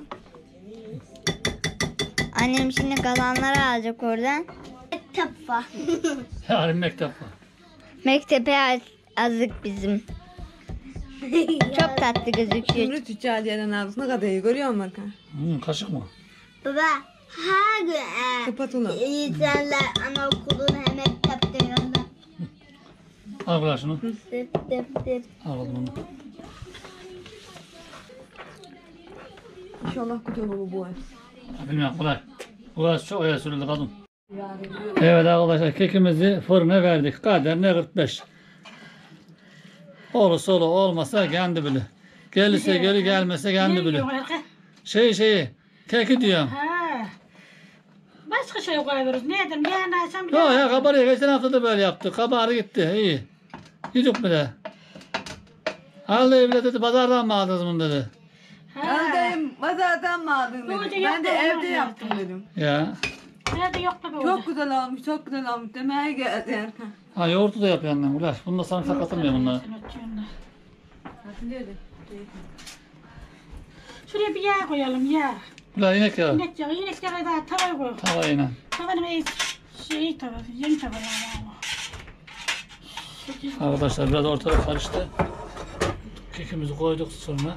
Speaker 6: Annem şimdi kalanları alacak oradan. Mektep var.
Speaker 1: Yarın mektep var.
Speaker 6: Mektebe azık bizim. Çok tatlı gözüküyor.
Speaker 5: Zümrüt Üçaliye'den aldık. Ne kadar iyi görüyor musun Marka?
Speaker 1: Kaşık mı?
Speaker 6: Baba her gün
Speaker 5: Spatula.
Speaker 6: insanlar anaokulunu hem mektepte yanında.
Speaker 1: Al bırak şunu.
Speaker 6: Dıp dıp dıp.
Speaker 1: Al bunu.
Speaker 5: İnşallah güzel olur bu ay.
Speaker 1: Bilmem kolay. Burası çok aya sürüldü kadın. Evet arkadaşlar kekimizi fırına verdik. Kader ne 45. Olursa olur olmasa kendi bilir. Gelirse geri gelmese kendi bilir. Keki diyorum.
Speaker 4: Ha. Başka şey koyuyoruz. Ne dedim? Yeğenaysan bile.
Speaker 1: Yok ya kabarıyor. Geçen hafta da böyle yaptı. Kabarı gitti. İyi. Yedik bile. Vallahi bile dedi pazardan mı aldınız bunu dedi.
Speaker 5: Aldayım pazardan mı aldın
Speaker 4: Yoğurdu
Speaker 5: dedim.
Speaker 4: yok
Speaker 5: Ben de
Speaker 4: da
Speaker 5: evde
Speaker 4: ondan
Speaker 5: yaptım
Speaker 4: yaptı.
Speaker 5: dedim.
Speaker 1: Ya.
Speaker 4: Nerede yok da
Speaker 5: Çok güzel olmuş, çok güzel olmuş demeye geldi Erkan.
Speaker 1: Ha yoğurtu da yapıyor annem. Ulan bunda sarımsak atılmıyor bunlar.
Speaker 4: Şuraya bir yağ koyalım yağ.
Speaker 1: Ulan inek ya.
Speaker 4: İnek yağı daha tavaya koyalım.
Speaker 1: Tavayla.
Speaker 4: Tavanın tava, yeni tava.
Speaker 1: Arkadaşlar biraz ortalık karıştı. Kekimizi koyduk sonra.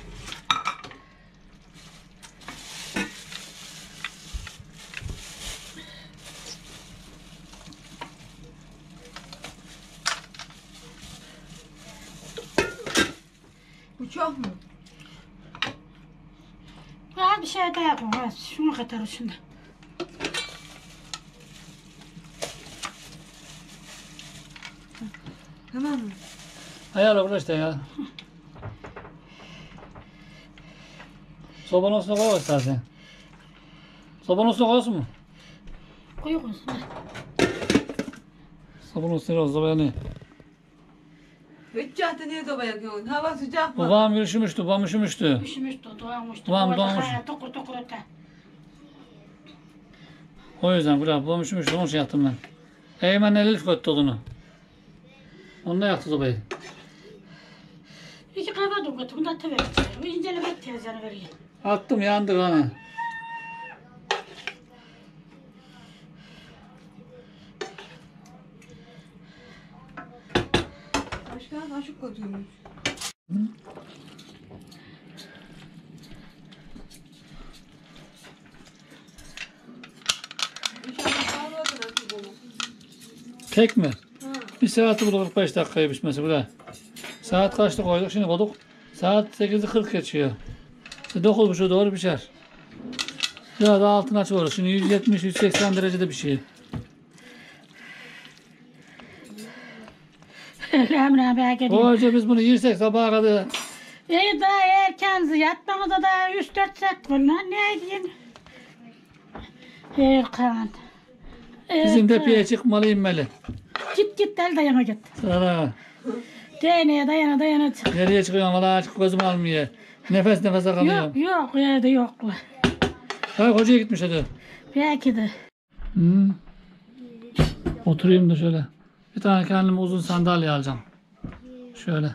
Speaker 5: Bu çok mu?
Speaker 4: Az bir şey daha koy. Az. Şunu katarız şimdi.
Speaker 5: Tamam mı?
Speaker 1: Ayarla bunu işte ya. Sobanın üstüne koy istersen. Sobanın üstüne koyuyorsun mu?
Speaker 4: Koyu koysun.
Speaker 1: Sobanın üstüne koy. Sobanın.
Speaker 5: Hiç cahtı niye soba yakıyorsun? Hava sıcak mı?
Speaker 1: Babam üşümüştü. Babam üşümüştü.
Speaker 4: Üşümüştü, doğmuştu.
Speaker 1: Doğan doğmuş.
Speaker 4: Tokur tokur öte.
Speaker 1: O yüzden babam üşümüştü. Onun için yaktım ben. Eymen Elif koydu odunu. Onunla yaktı sobayı.
Speaker 4: İki kahve dur götür. Bunu da verir. Bu incele bir teyzene vereyim.
Speaker 1: Attım yandı ana.
Speaker 5: Başka kaşık koyuyormuş. İnşallah kahvaltı nasip olur.
Speaker 1: Kek mi? Bir saati bulur 45 dakikaya pişmesi bile. Saat kaçta koyduk? Şimdi koyduk. Saat 8'i 40 geçiyor. İşte 9.30'a doğru pişer. Biraz daha altını açıyoruz. Şimdi 170-180 derecede pişiyor.
Speaker 4: Emre abi geliyor.
Speaker 1: O önce biz bunu yersek sabaha kadar.
Speaker 4: Daha erken yatmamıza da 3-4 saat var lan. Ne diyeyim? Erkan.
Speaker 1: Bizim tepeye çıkmalı inmeli.
Speaker 4: Git el dayana git.
Speaker 1: Sonra
Speaker 4: Değneğe dayana çık.
Speaker 1: nereye çıkıyorum? Valla açık gözüm almıyor. Nefes nefese kalıyorum.
Speaker 4: Yok yerde yok.
Speaker 1: Hayır hocaya gitmiş hadi.
Speaker 4: Belki de.
Speaker 1: Oturayım da şöyle. Bir tane kendime uzun sandalye alacağım. Şöyle.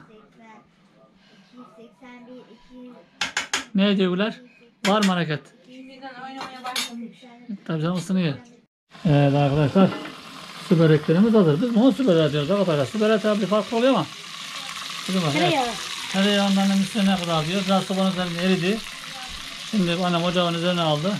Speaker 6: 181, 200.
Speaker 1: Ne diyorlar? Var mı hareket?
Speaker 5: Şimdiden oynamaya başlamış.
Speaker 1: Tabii canım ısınıyor. Evet arkadaşlar. Su böreklerimiz hazır. Biz bunu su böreği diyoruz arkadaşlar. Su böreği tabii farklı oluyor ama. Bakın bak. Evet. Tereyağından üstüne kadar diyor. Biraz sobanın üzerinde eridi. Şimdi annem ocağın üzerine aldı.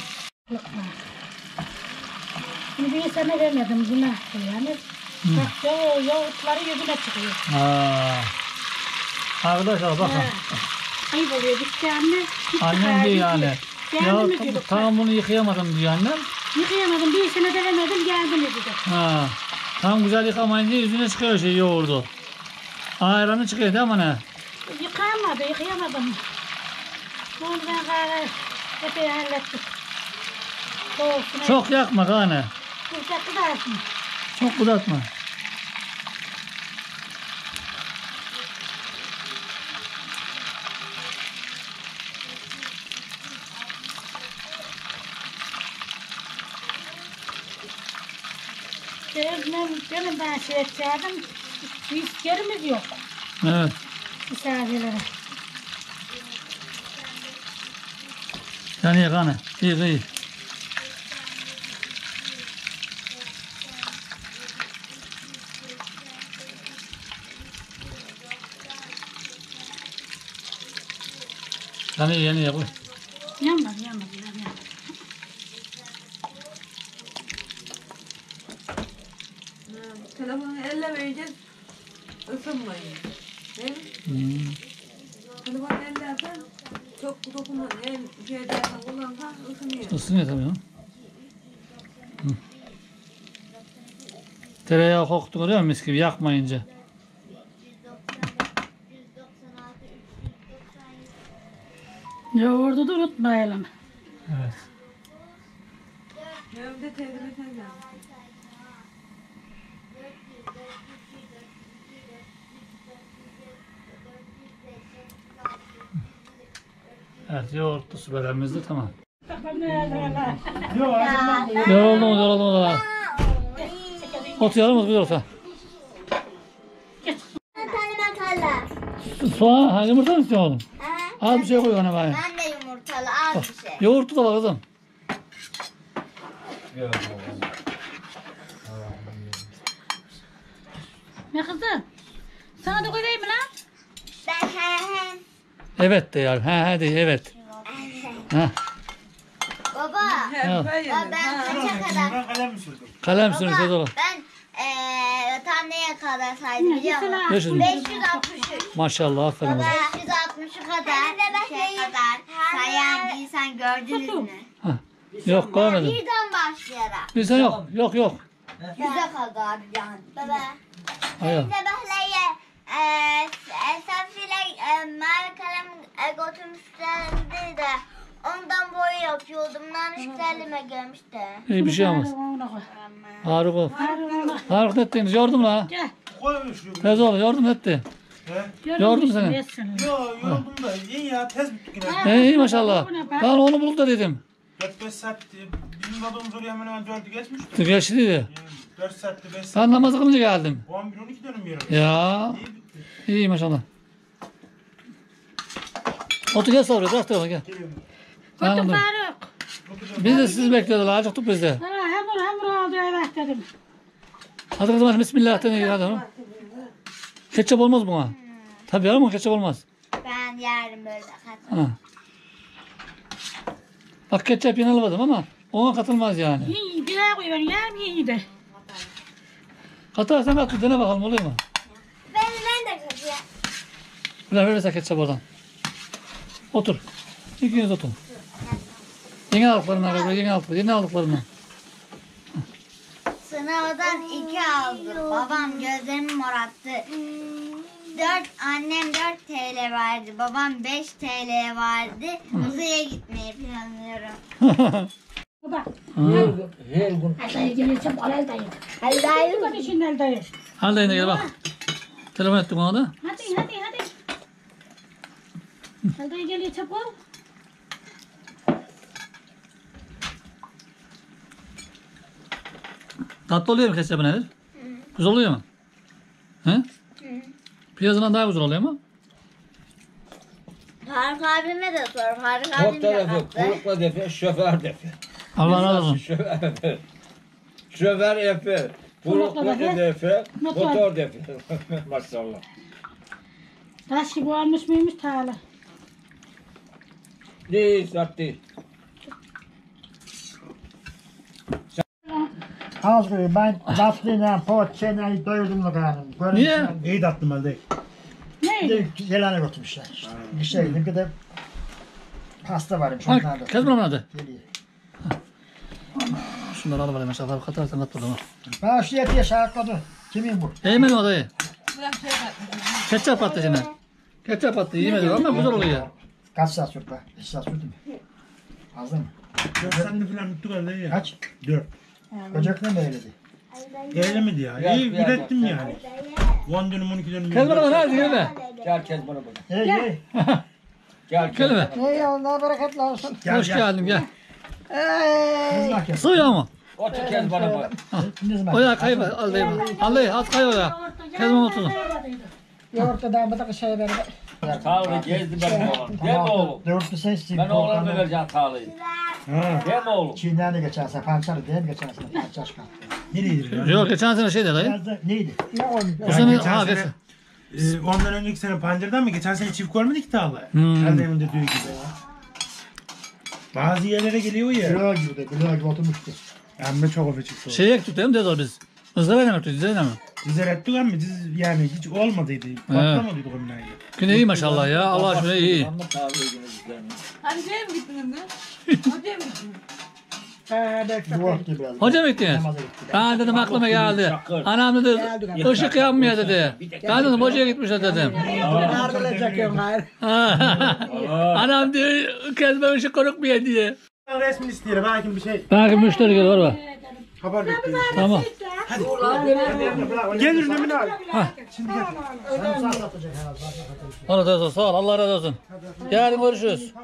Speaker 4: Şimdi bir sene vermedim günah yani. Bak yoğurtları yüzüne çıkıyor.
Speaker 1: Arkadaşlar bakın.
Speaker 4: Ayıp oluyor gitti anne.
Speaker 1: Annem diyor yani.
Speaker 4: Geldi mi
Speaker 1: Ya
Speaker 4: diyorduk.
Speaker 1: tamam bunu yıkayamadım diyor annem.
Speaker 4: Yıkayamadım bir sene de vermedim geldi mi dedi.
Speaker 1: Ha. Tam güzel yıkamayınca yüzüne çıkıyor şey yoğurdu. Ayranı çıkıyor değil mi ne?
Speaker 4: Yıkayamadım. Onu ben gayet epey hallettim. Soğusun.
Speaker 1: Çok yakma hani.
Speaker 4: Kursak kızarsın.
Speaker 1: Çok uzatma.
Speaker 4: Benim ben şey edeceğim. Hiç yerimiz yok.
Speaker 1: Evet.
Speaker 4: Misafirlere.
Speaker 1: Yani yakane. İyi iyi. Yani yeni yapı.
Speaker 4: Yanmadı.
Speaker 5: Telefonu ellemeyeceğiz. Isınmayın. Değil mi? Telefonu ellersen çok dokunma. El şeyden kullansan ısınıyor.
Speaker 1: Isınıyor tabii ya. Tereyağı koktu görüyor musun mis gibi yakmayınca.
Speaker 4: Yoğurdu da unutmayalım.
Speaker 1: Evet.
Speaker 5: Evde teyzeme sen gel.
Speaker 1: Evet yoğurtlu su böreğimiz de tamam.
Speaker 2: Yok ağzından
Speaker 1: Yoruldum. Oturalım mı bir orta? Soğan, ha, yumurta mı istiyorsun oğlum? Az bir şey koy ona bari.
Speaker 6: Ben de yumurtalı az bir şey.
Speaker 1: Yoğurtlu da var kızım.
Speaker 4: Ne kızım? Sana da koyayım mı lan?
Speaker 6: Ben
Speaker 1: Evet de ya. He de evet. Ha,
Speaker 6: Baba.
Speaker 1: evet.
Speaker 6: Ben kaça kadar?
Speaker 2: ben kalem mi sürdüm?
Speaker 1: Kalem sürüsü dolu.
Speaker 6: Ben tam neye kadar saydım biliyor musun?
Speaker 1: 500 mü?
Speaker 6: 563.
Speaker 1: Maşallah aferin kızım.
Speaker 6: 560'ı kadar şey kadar sayan bir insan gördünüz mü?
Speaker 1: Yok görmedim.
Speaker 6: Birden başlayarak.
Speaker 1: Bir sen yok. Yok.
Speaker 6: Yüze kadar yani. Baba.
Speaker 1: Hayır.
Speaker 6: Sabahleyi Safiyle mavi kalem götürmüşlerdi de ondan boya yapıyordum. Yanlışlıkla elime gelmişti.
Speaker 1: İyi bir şey olmaz. Haruk ol. Haruk ne ettiniz? Yordum la.
Speaker 4: Gel.
Speaker 2: Koy şu.
Speaker 1: Tez ol. Yordum etti. Yordum seni.
Speaker 2: Yok yoruldum da iyi ya tez bittik yine.
Speaker 1: İyi maşallah. Ben onu bulduk da dedim.
Speaker 2: 4-5 saatti. Bizim babamız oraya hemen hemen 4'ü geçmişti.
Speaker 1: Geçti dedi.
Speaker 2: 4 saatti 5 saat.
Speaker 1: Ben namaz kılınca geldim.
Speaker 2: 11-12 dönüm yere.
Speaker 1: Ya.
Speaker 2: İyi bitti.
Speaker 1: İyi maşallah. Otur gel sonra. Bırak da gel.
Speaker 2: Geliyorum.
Speaker 1: Anladım.
Speaker 4: Faruk.
Speaker 1: Biz de sizi bekliyorlar. Acıktık biz de.
Speaker 4: Bana hamur aldı evet dedim.
Speaker 1: Hadi kızım hadi bismillah deyin hadi. Oğlum. Ketçap olmaz buna. Tabii ama ketçap olmaz.
Speaker 6: Ben yerim böyle.
Speaker 1: Ha. Bak ketçap yine almadım ama ona katılmaz yani.
Speaker 4: İyi bir daha koyuyorum yerim iyiydi.
Speaker 1: Katarsan kat bir dene bakalım oluyor mu?
Speaker 6: Ben de kapıya.
Speaker 1: Ulan verirse ketçap oradan. Otur. İkiniz oturun. Yeni aldıklarına yeni aldıklarına.
Speaker 6: Sınavdan 2 aldım. Babam gözlerimi morattı. Annem 4 TL verdi. Babam 5 TL verdi. Uzaya gitmeyi planlıyorum.
Speaker 4: Baba.
Speaker 3: Her gün.
Speaker 4: Hadi gelirse alel dayı.
Speaker 6: Hadi daha iyi.
Speaker 4: Hadi şimdi el dayı.
Speaker 1: Hadi yine gel bak. Telefon ettim ona da.
Speaker 4: Hadi. El dayı geliyor çabuk.
Speaker 1: Tatlı oluyor mu ketçapı nedir? Güzel oluyor mu? He? Piyazından daha güzel oluyor mu?
Speaker 6: Faruk abime de sor. Faruk abim
Speaker 3: Çok
Speaker 6: de
Speaker 3: tarafı
Speaker 6: baktı.
Speaker 3: kurukla defe, şoför defe.
Speaker 1: Allah razı olsun.
Speaker 3: Şoför efe, kurukla defe,
Speaker 4: Motor.
Speaker 3: motor defe. Maşallah.
Speaker 4: Taş gibi olmuş muymuş tağla.
Speaker 3: Ne sattı?
Speaker 8: Az koyayım ben tatlıyla poğaçayla doyurdum da karnım.
Speaker 1: Niye?
Speaker 2: İyi tatlım elde.
Speaker 4: Neydi?
Speaker 8: Yelene götürmüşler işte. Bir şey bir de pasta varmış
Speaker 1: Ay,
Speaker 8: onlarda.
Speaker 1: Kezban hadi.
Speaker 8: Geliyor.
Speaker 1: Şunları alıvereyim aşağıya. Katarsan kat buradan.
Speaker 8: Ben şu yetiye şartladı. Kimin bu?
Speaker 1: Eğmedim adayı.
Speaker 5: Bırak şey yapma.
Speaker 1: Ketçap attı şimdi. Ketçap attı. Yemedim ama güzel oluyor.
Speaker 8: Kaç saat sürdü be? 5 saat sürdü mü? Fazla mı?
Speaker 2: 4 saatte falan tuttuk elde ya.
Speaker 8: Kaç?
Speaker 2: 4.
Speaker 8: Ocakla mı eyledi?
Speaker 2: Eğlemedi ya. İyi ürettim yani. 10 dönüm 12 dönüm.
Speaker 1: Kezban hadi hadi gelme.
Speaker 3: Gel kez bana bak.
Speaker 8: Hey hey.
Speaker 3: Gel kez.
Speaker 1: Gelme.
Speaker 8: Hey Allah bereketli olsun.
Speaker 1: Hoş geldin gel.
Speaker 8: Kızlar kes.
Speaker 1: Suya mı?
Speaker 3: Otur kez bana bak.
Speaker 8: Ne zaman?
Speaker 1: O ya kayba. Allah'ı az kayba ya. Kezban oturun.
Speaker 5: Yoğurtta da bıdık şey verir.
Speaker 3: Tarlayı gezdi benim oğlum. Değil mi oğlum?
Speaker 8: Dörtlü sensin.
Speaker 3: Ben oğlanıma vereceğim tarlayı. Değil mi oğlum?
Speaker 8: Çiğnen'de geçen sene pançarı değil mi geçen sene pançar çıkarttı.
Speaker 7: Nereydi?
Speaker 1: Yok geçen sene şeydi dayı.
Speaker 8: Biraz da neydi?
Speaker 1: Bu sene
Speaker 9: geçen
Speaker 1: ha
Speaker 9: sene-
Speaker 1: geçen.
Speaker 9: Ondan önceki sene pancardan mı? Geçen sene çift görmedik ki tarla.
Speaker 1: Hmm.
Speaker 9: Eldemin dediği gibi. Bazı yerlere geliyor ya.
Speaker 8: Bloğa gibi de bloğa gibi oturmuştu.
Speaker 9: Amma çok ofa çıktı.
Speaker 1: Şeye ektik değil mi dedi o biz. Izgara ne ektik değil mi?
Speaker 9: Güzel ettik ama biz yani hiç olmadıydı. Patlamadıydı o binayı.
Speaker 1: Güne iyi maşallah ya. Allah aşkına iyi.
Speaker 3: Amma tarlayı gezdi.
Speaker 5: Hani şeye mi gittiniz de? Hocaya mı gittiniz?
Speaker 8: Bloğa gibi biraz.
Speaker 1: Hoca mı gittiniz?
Speaker 8: Namaza gitti.
Speaker 1: Ben dedim aklıma geldi. Anam dedi ışık yanmıyor dedi. Ben dedim hocaya gitmişler dedim.
Speaker 5: Nargile çekiyorum gayrı.
Speaker 1: Anam diyor Kezban ışık korkmuyor diye.
Speaker 9: Resmini istiyor. Belki bir şey.
Speaker 1: Belki müşteri gelir var.
Speaker 9: Haber bekliyoruz.
Speaker 1: Tamam.
Speaker 9: Gel ürünümünü al.
Speaker 8: Sarımsak satacak herhalde.
Speaker 1: Allah razı olsun. Sağ ol. Allah razı olsun. Yarın görüşürüz.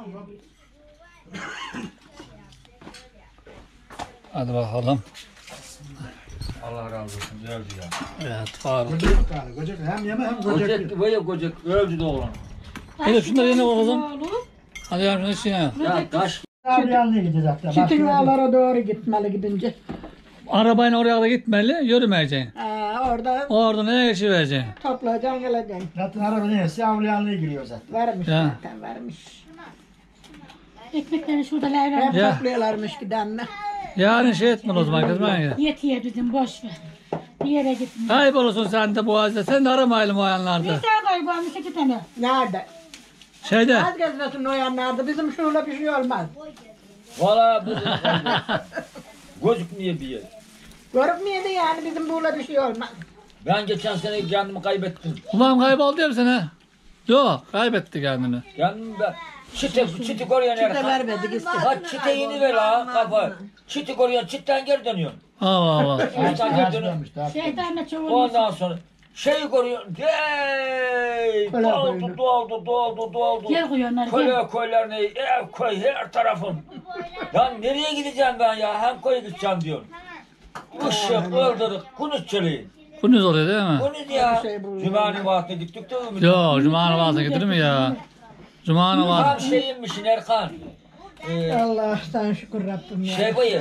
Speaker 1: Hadi bakalım.
Speaker 3: Allah razı olsun. Öldü ya.
Speaker 1: Evet Faruk.
Speaker 8: Gocek yani. Gocek hem yeme hem gocek.
Speaker 3: Gocek, böyle gocek. Öldü de oğlan.
Speaker 1: Elif şunları yerine bakalım. Hadi yarın şunu içine.
Speaker 3: Ya taş.
Speaker 8: Ağlayanlığa gideceğiz hatta. Başka
Speaker 5: Çitin
Speaker 8: yerde-
Speaker 5: ağlara doğru gitmeli gidince.
Speaker 1: Arabayla oraya da gitmeli, yürümeyeceksin.
Speaker 5: Orada
Speaker 1: Orada neye geçivereceksin?
Speaker 5: toplayacaksın geleceksin.
Speaker 8: Zaten araba neyse Avliyalı'ya giriyor zaten.
Speaker 5: Vermiş
Speaker 1: Ya.
Speaker 5: zaten vermiş.
Speaker 4: Ekmekleri şurada layla.
Speaker 5: Hep
Speaker 1: Ya.
Speaker 5: topluyorlarmış gidenle.
Speaker 1: Yarın şey etme o zaman kızım.
Speaker 4: Yetiye dedim boş ver. Bir yere gitme.
Speaker 1: Kaybolursun sen de Boğaz'da. Sen de aramayalım o yanlarda.
Speaker 4: Bir tane kaybolmuş 2 tane.
Speaker 5: Nerede?
Speaker 1: Şeyde.
Speaker 5: Az gezmesin o yanlarda. Bizim şurada bir şey olmaz.
Speaker 3: Valla bu gözükmüyor bir yer.
Speaker 5: Görünmüyordu yani bizim burada bir şey olmaz.
Speaker 3: Ben geçen sene kendimi kaybettim.
Speaker 1: Ulan kayboldu diyorum sana. Yok kaybetti kendini.
Speaker 3: Kendimi ben... Çiti koruyan
Speaker 5: Çite
Speaker 3: Erkan.
Speaker 5: vermedi gitsin.
Speaker 3: Ha çite yeni ver ha kafa. Çiti koruyan çitten geri dönüyorsun.
Speaker 1: Allah Allah.
Speaker 3: Çitten geri dönüyorsun.
Speaker 4: Şeytanla çoğulmuş.
Speaker 3: Ondan sonra şeyi koruyorsun. Hey! Doldu.
Speaker 4: Gel koyuyorlar. Gel.
Speaker 3: Koylar ne? Ev koy her tarafın. Ya nereye gideceğim ben ya? Hem koya gideceğim diyor. Işık, öldürük, kunuz çeliği.
Speaker 1: Kunuz oluyor değil mi?
Speaker 3: Kunuz ya. Cuma'nın vaktine gittik de ümit.
Speaker 1: Yok Cuma'nın vaazına getirir mi ya? Cuma'nın
Speaker 3: Tam
Speaker 1: vaazına.
Speaker 3: şeyinmişsin Erkan.
Speaker 5: Allah'tan şükür Rabbim ya.
Speaker 3: Şey boyu.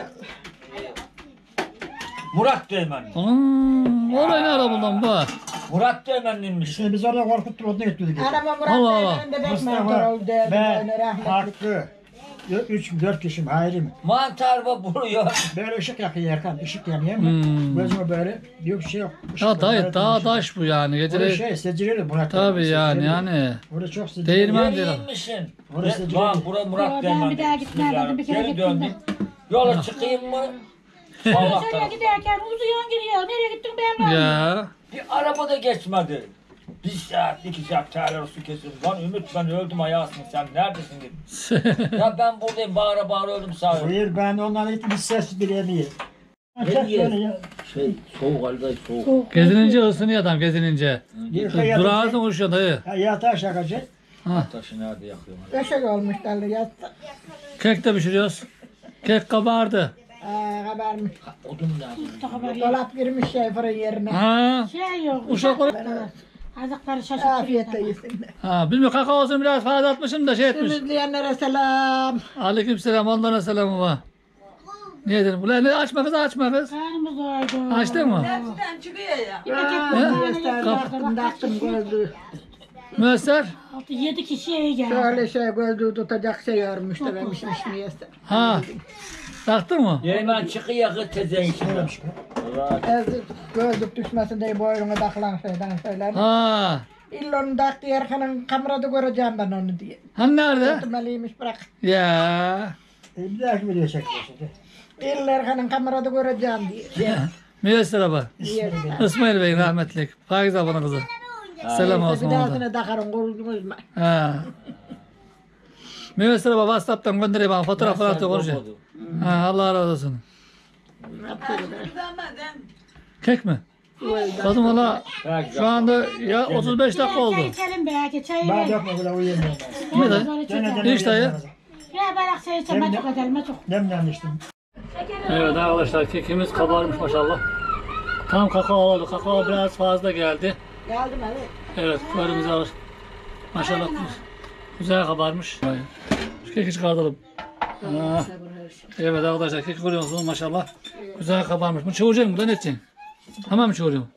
Speaker 3: Murat Değmen.
Speaker 1: Orayı ne ara buldun bu?
Speaker 3: Murat Değmen'inmiş.
Speaker 8: Şimdi biz orada korkuttuk orada götürdük.
Speaker 5: Anama
Speaker 1: Allah Allah.
Speaker 5: Murat Bey'in de pek mentor
Speaker 8: Mustafa,
Speaker 5: oldu derdi
Speaker 8: ben,
Speaker 5: böyle rahmetli.
Speaker 8: Hakkı, 3-4 kişim Hayri mi?
Speaker 3: Mantar mı vuruyor?
Speaker 8: Böyle ışık yakıyor Erkan, ışık yanıyor mu? Gözüme böyle, diyor bir şey yok.
Speaker 1: Ya dayı dağ taş bu yani.
Speaker 8: Orada
Speaker 1: Getirir.
Speaker 8: şey, secireli Murat.
Speaker 1: Tabii yani.
Speaker 8: Orada çok secireli.
Speaker 1: Değirmen değil.
Speaker 3: Nereymişsin?
Speaker 8: Burası
Speaker 3: Bak bura Murat
Speaker 4: Ben
Speaker 3: Değmen.
Speaker 4: bir daha gitmem dedim, bir kere
Speaker 3: Geri
Speaker 4: gittim
Speaker 3: döndüm. Yola çıkayım mı? Allah
Speaker 4: Şöyle
Speaker 3: tarafı.
Speaker 4: giderken uzuyan gidiyor. Nereye gittin ben
Speaker 1: Ya.
Speaker 3: Bir araba da geçmedi. 1 saat, 2 saat terler su kesildi. Lan Ümit ben öldüm ayağısın sen neredesin dedim. Ya ben buradayım bağıra bağıra öldüm sağ ol.
Speaker 8: Hayır ben onlarla gittim bir ses bile değil.
Speaker 3: Şey soğuk halde soğuk.
Speaker 1: Gezinince ısınıyor adam gezinince. Durağısın uçuyor dayı.
Speaker 8: Yatağa şakacı.
Speaker 3: Taşı nerede yakıyorum?
Speaker 5: Eşek olmuşlar yattı.
Speaker 1: Kek de pişiriyoruz. Kek kabardı.
Speaker 5: Kabarmış.
Speaker 3: Odun lazım.
Speaker 5: Dolap girmiş şey fırın yerine.
Speaker 1: Ha.
Speaker 4: Şey yok.
Speaker 1: Uşaklar.
Speaker 4: Azıkları şaşırtıyor.
Speaker 5: Afiyetle yesin.
Speaker 1: Ha, bilmiyorum kakaosunu biraz fazla atmışım da şey etmiş.
Speaker 5: Temizleyenlere selam.
Speaker 1: Aleykümselam, onlara selamı var. Ne dedim? Ulan ne açma kız, açma kız.
Speaker 4: Karnımız doydu.
Speaker 1: Açtın mı?
Speaker 5: Hepsinden çıkıyor ya. Taktım gözlüğü.
Speaker 1: Müesser?
Speaker 4: 7 kişiye geldi.
Speaker 5: Şöyle şey gözlüğü tutacak şey yormuş da vermişmiş niyeyse.
Speaker 1: Ha. Taktın mı?
Speaker 3: Hemen çıkıyor kız tezeyin içinden.
Speaker 5: Gözlük düşmesin diye boynuna takılan şeyden söyler.
Speaker 1: Ha.
Speaker 5: İlla onu taktı Erkan'ın kamerada göreceğim ben onu diye.
Speaker 1: Hani nerede?
Speaker 5: Tutmalıymış bırak.
Speaker 1: Ya.
Speaker 8: Bir dahaki video çekiyorsun.
Speaker 5: İlla Erkan'ın kamerada göreceğim diye.
Speaker 1: Müesser abi.
Speaker 5: Diye.
Speaker 1: İsmail Bey rahmetlik. Faiz abone kızı. Selam olsun
Speaker 5: Bir
Speaker 1: ona da.
Speaker 5: dahasına takarım kurulduğumuz mu?
Speaker 1: Ha. Müesser abi WhatsApp'tan göndereyim bana fotoğrafını atıyor konuşuyor. Ha, Allah razı olsun. Kek mi? Kadın valla şu anda ya 35 dakika oldu.
Speaker 4: Çay içelim belki çayı
Speaker 8: Bana
Speaker 4: ver.
Speaker 8: bakma burada uyuyamıyorum ben.
Speaker 1: Ne dayı?
Speaker 4: Böyle çay içelim.
Speaker 1: İşte ya.
Speaker 4: Ya bırak çay içelim. Çok edelim. Çok.
Speaker 8: Demlenmiştim.
Speaker 4: Şekeri
Speaker 1: Evet arkadaşlar kekimiz kabarmış maşallah. Tam kakao oldu. Kakao biraz fazla geldi.
Speaker 5: Geldim hadi.
Speaker 1: Evet kıvırımızı alır. Maşallah güzel kabarmış. Şu keki çıkartalım. Ha. Evet arkadaşlar keki görüyorsunuz maşallah. Güzel kabarmış. Bunu çoğuracak mı? Ne edeceksin? Hemen mi çoğuruyorum?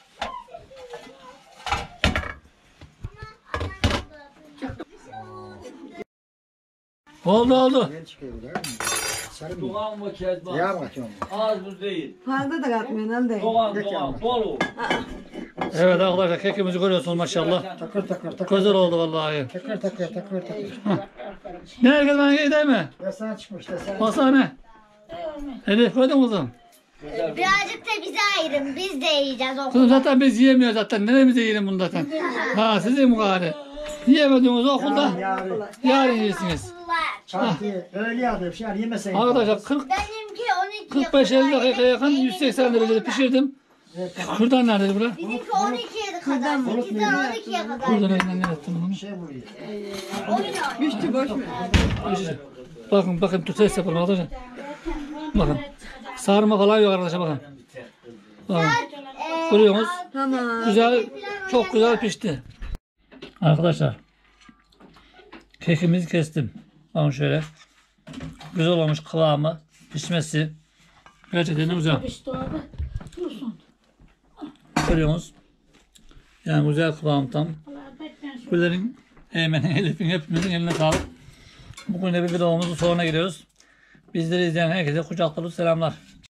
Speaker 1: Oldu.
Speaker 8: Ne çıkıyor bu da? Sarı mı?
Speaker 3: Doğan mı Kezban?
Speaker 8: Yağ mı katıyorum?
Speaker 3: Az buz değil.
Speaker 5: Fazla da katmıyorsun elde.
Speaker 3: Doğan
Speaker 8: Peki
Speaker 3: doğan
Speaker 8: abi.
Speaker 3: dolu.
Speaker 1: Evet arkadaşlar kekimizi görüyorsunuz maşallah.
Speaker 8: Takır takır takır.
Speaker 1: Güzel oldu vallahi.
Speaker 8: Takır takır takır takır.
Speaker 1: Ne herkes bana değil mi?
Speaker 8: Ya sana çıkmış da sen.
Speaker 1: Basane. Elif koydun mu kızım?
Speaker 6: Birazcık da bize ayırın. Biz de yiyeceğiz
Speaker 1: Kızım
Speaker 6: okulda.
Speaker 1: zaten biz yiyemiyoruz zaten. Neremize yiyelim bunu zaten. Ha sizin bu gari. Yiyemediğiniz okulda yarın yiyirsiniz.
Speaker 8: Çantayı öyle yağdı bir şeyler yemeseydin.
Speaker 1: Arkadaşlar 40
Speaker 6: Benimki 12'ye
Speaker 1: 45-50 dakikaya yakın 180 derecede pişirdim. Kürdan neredeydi bura?
Speaker 6: Bizimki 12'ye kadar. 8'den 12'ye kadar.
Speaker 1: Kürdan elinden ne ettim bunu?
Speaker 8: Şey vuruyor.
Speaker 5: Düştü boş ver.
Speaker 1: Bakın test yapalım arkadaşlar. Bakın. Sarma falan yok arkadaşlar bakın. Bakın. Görüyorsunuz.
Speaker 5: Tamam.
Speaker 1: Güzel, çok güzel pişti. Arkadaşlar. Kekimizi kestim. Bakın şöyle. Güzel olmuş kıvamı, pişmesi. Gerçekten de güzel.
Speaker 4: İşte orada dursun.
Speaker 1: Görüyorsunuz. Yani güzel kıvam tam.
Speaker 4: Vallahi beklen şu.
Speaker 1: Güllerin, Eymen'in, Elif'in hepimizin eline sağlık. Bugün de bir videomuzun sonuna giriyoruz. Bizleri izleyen herkese kucak dolu selamlar.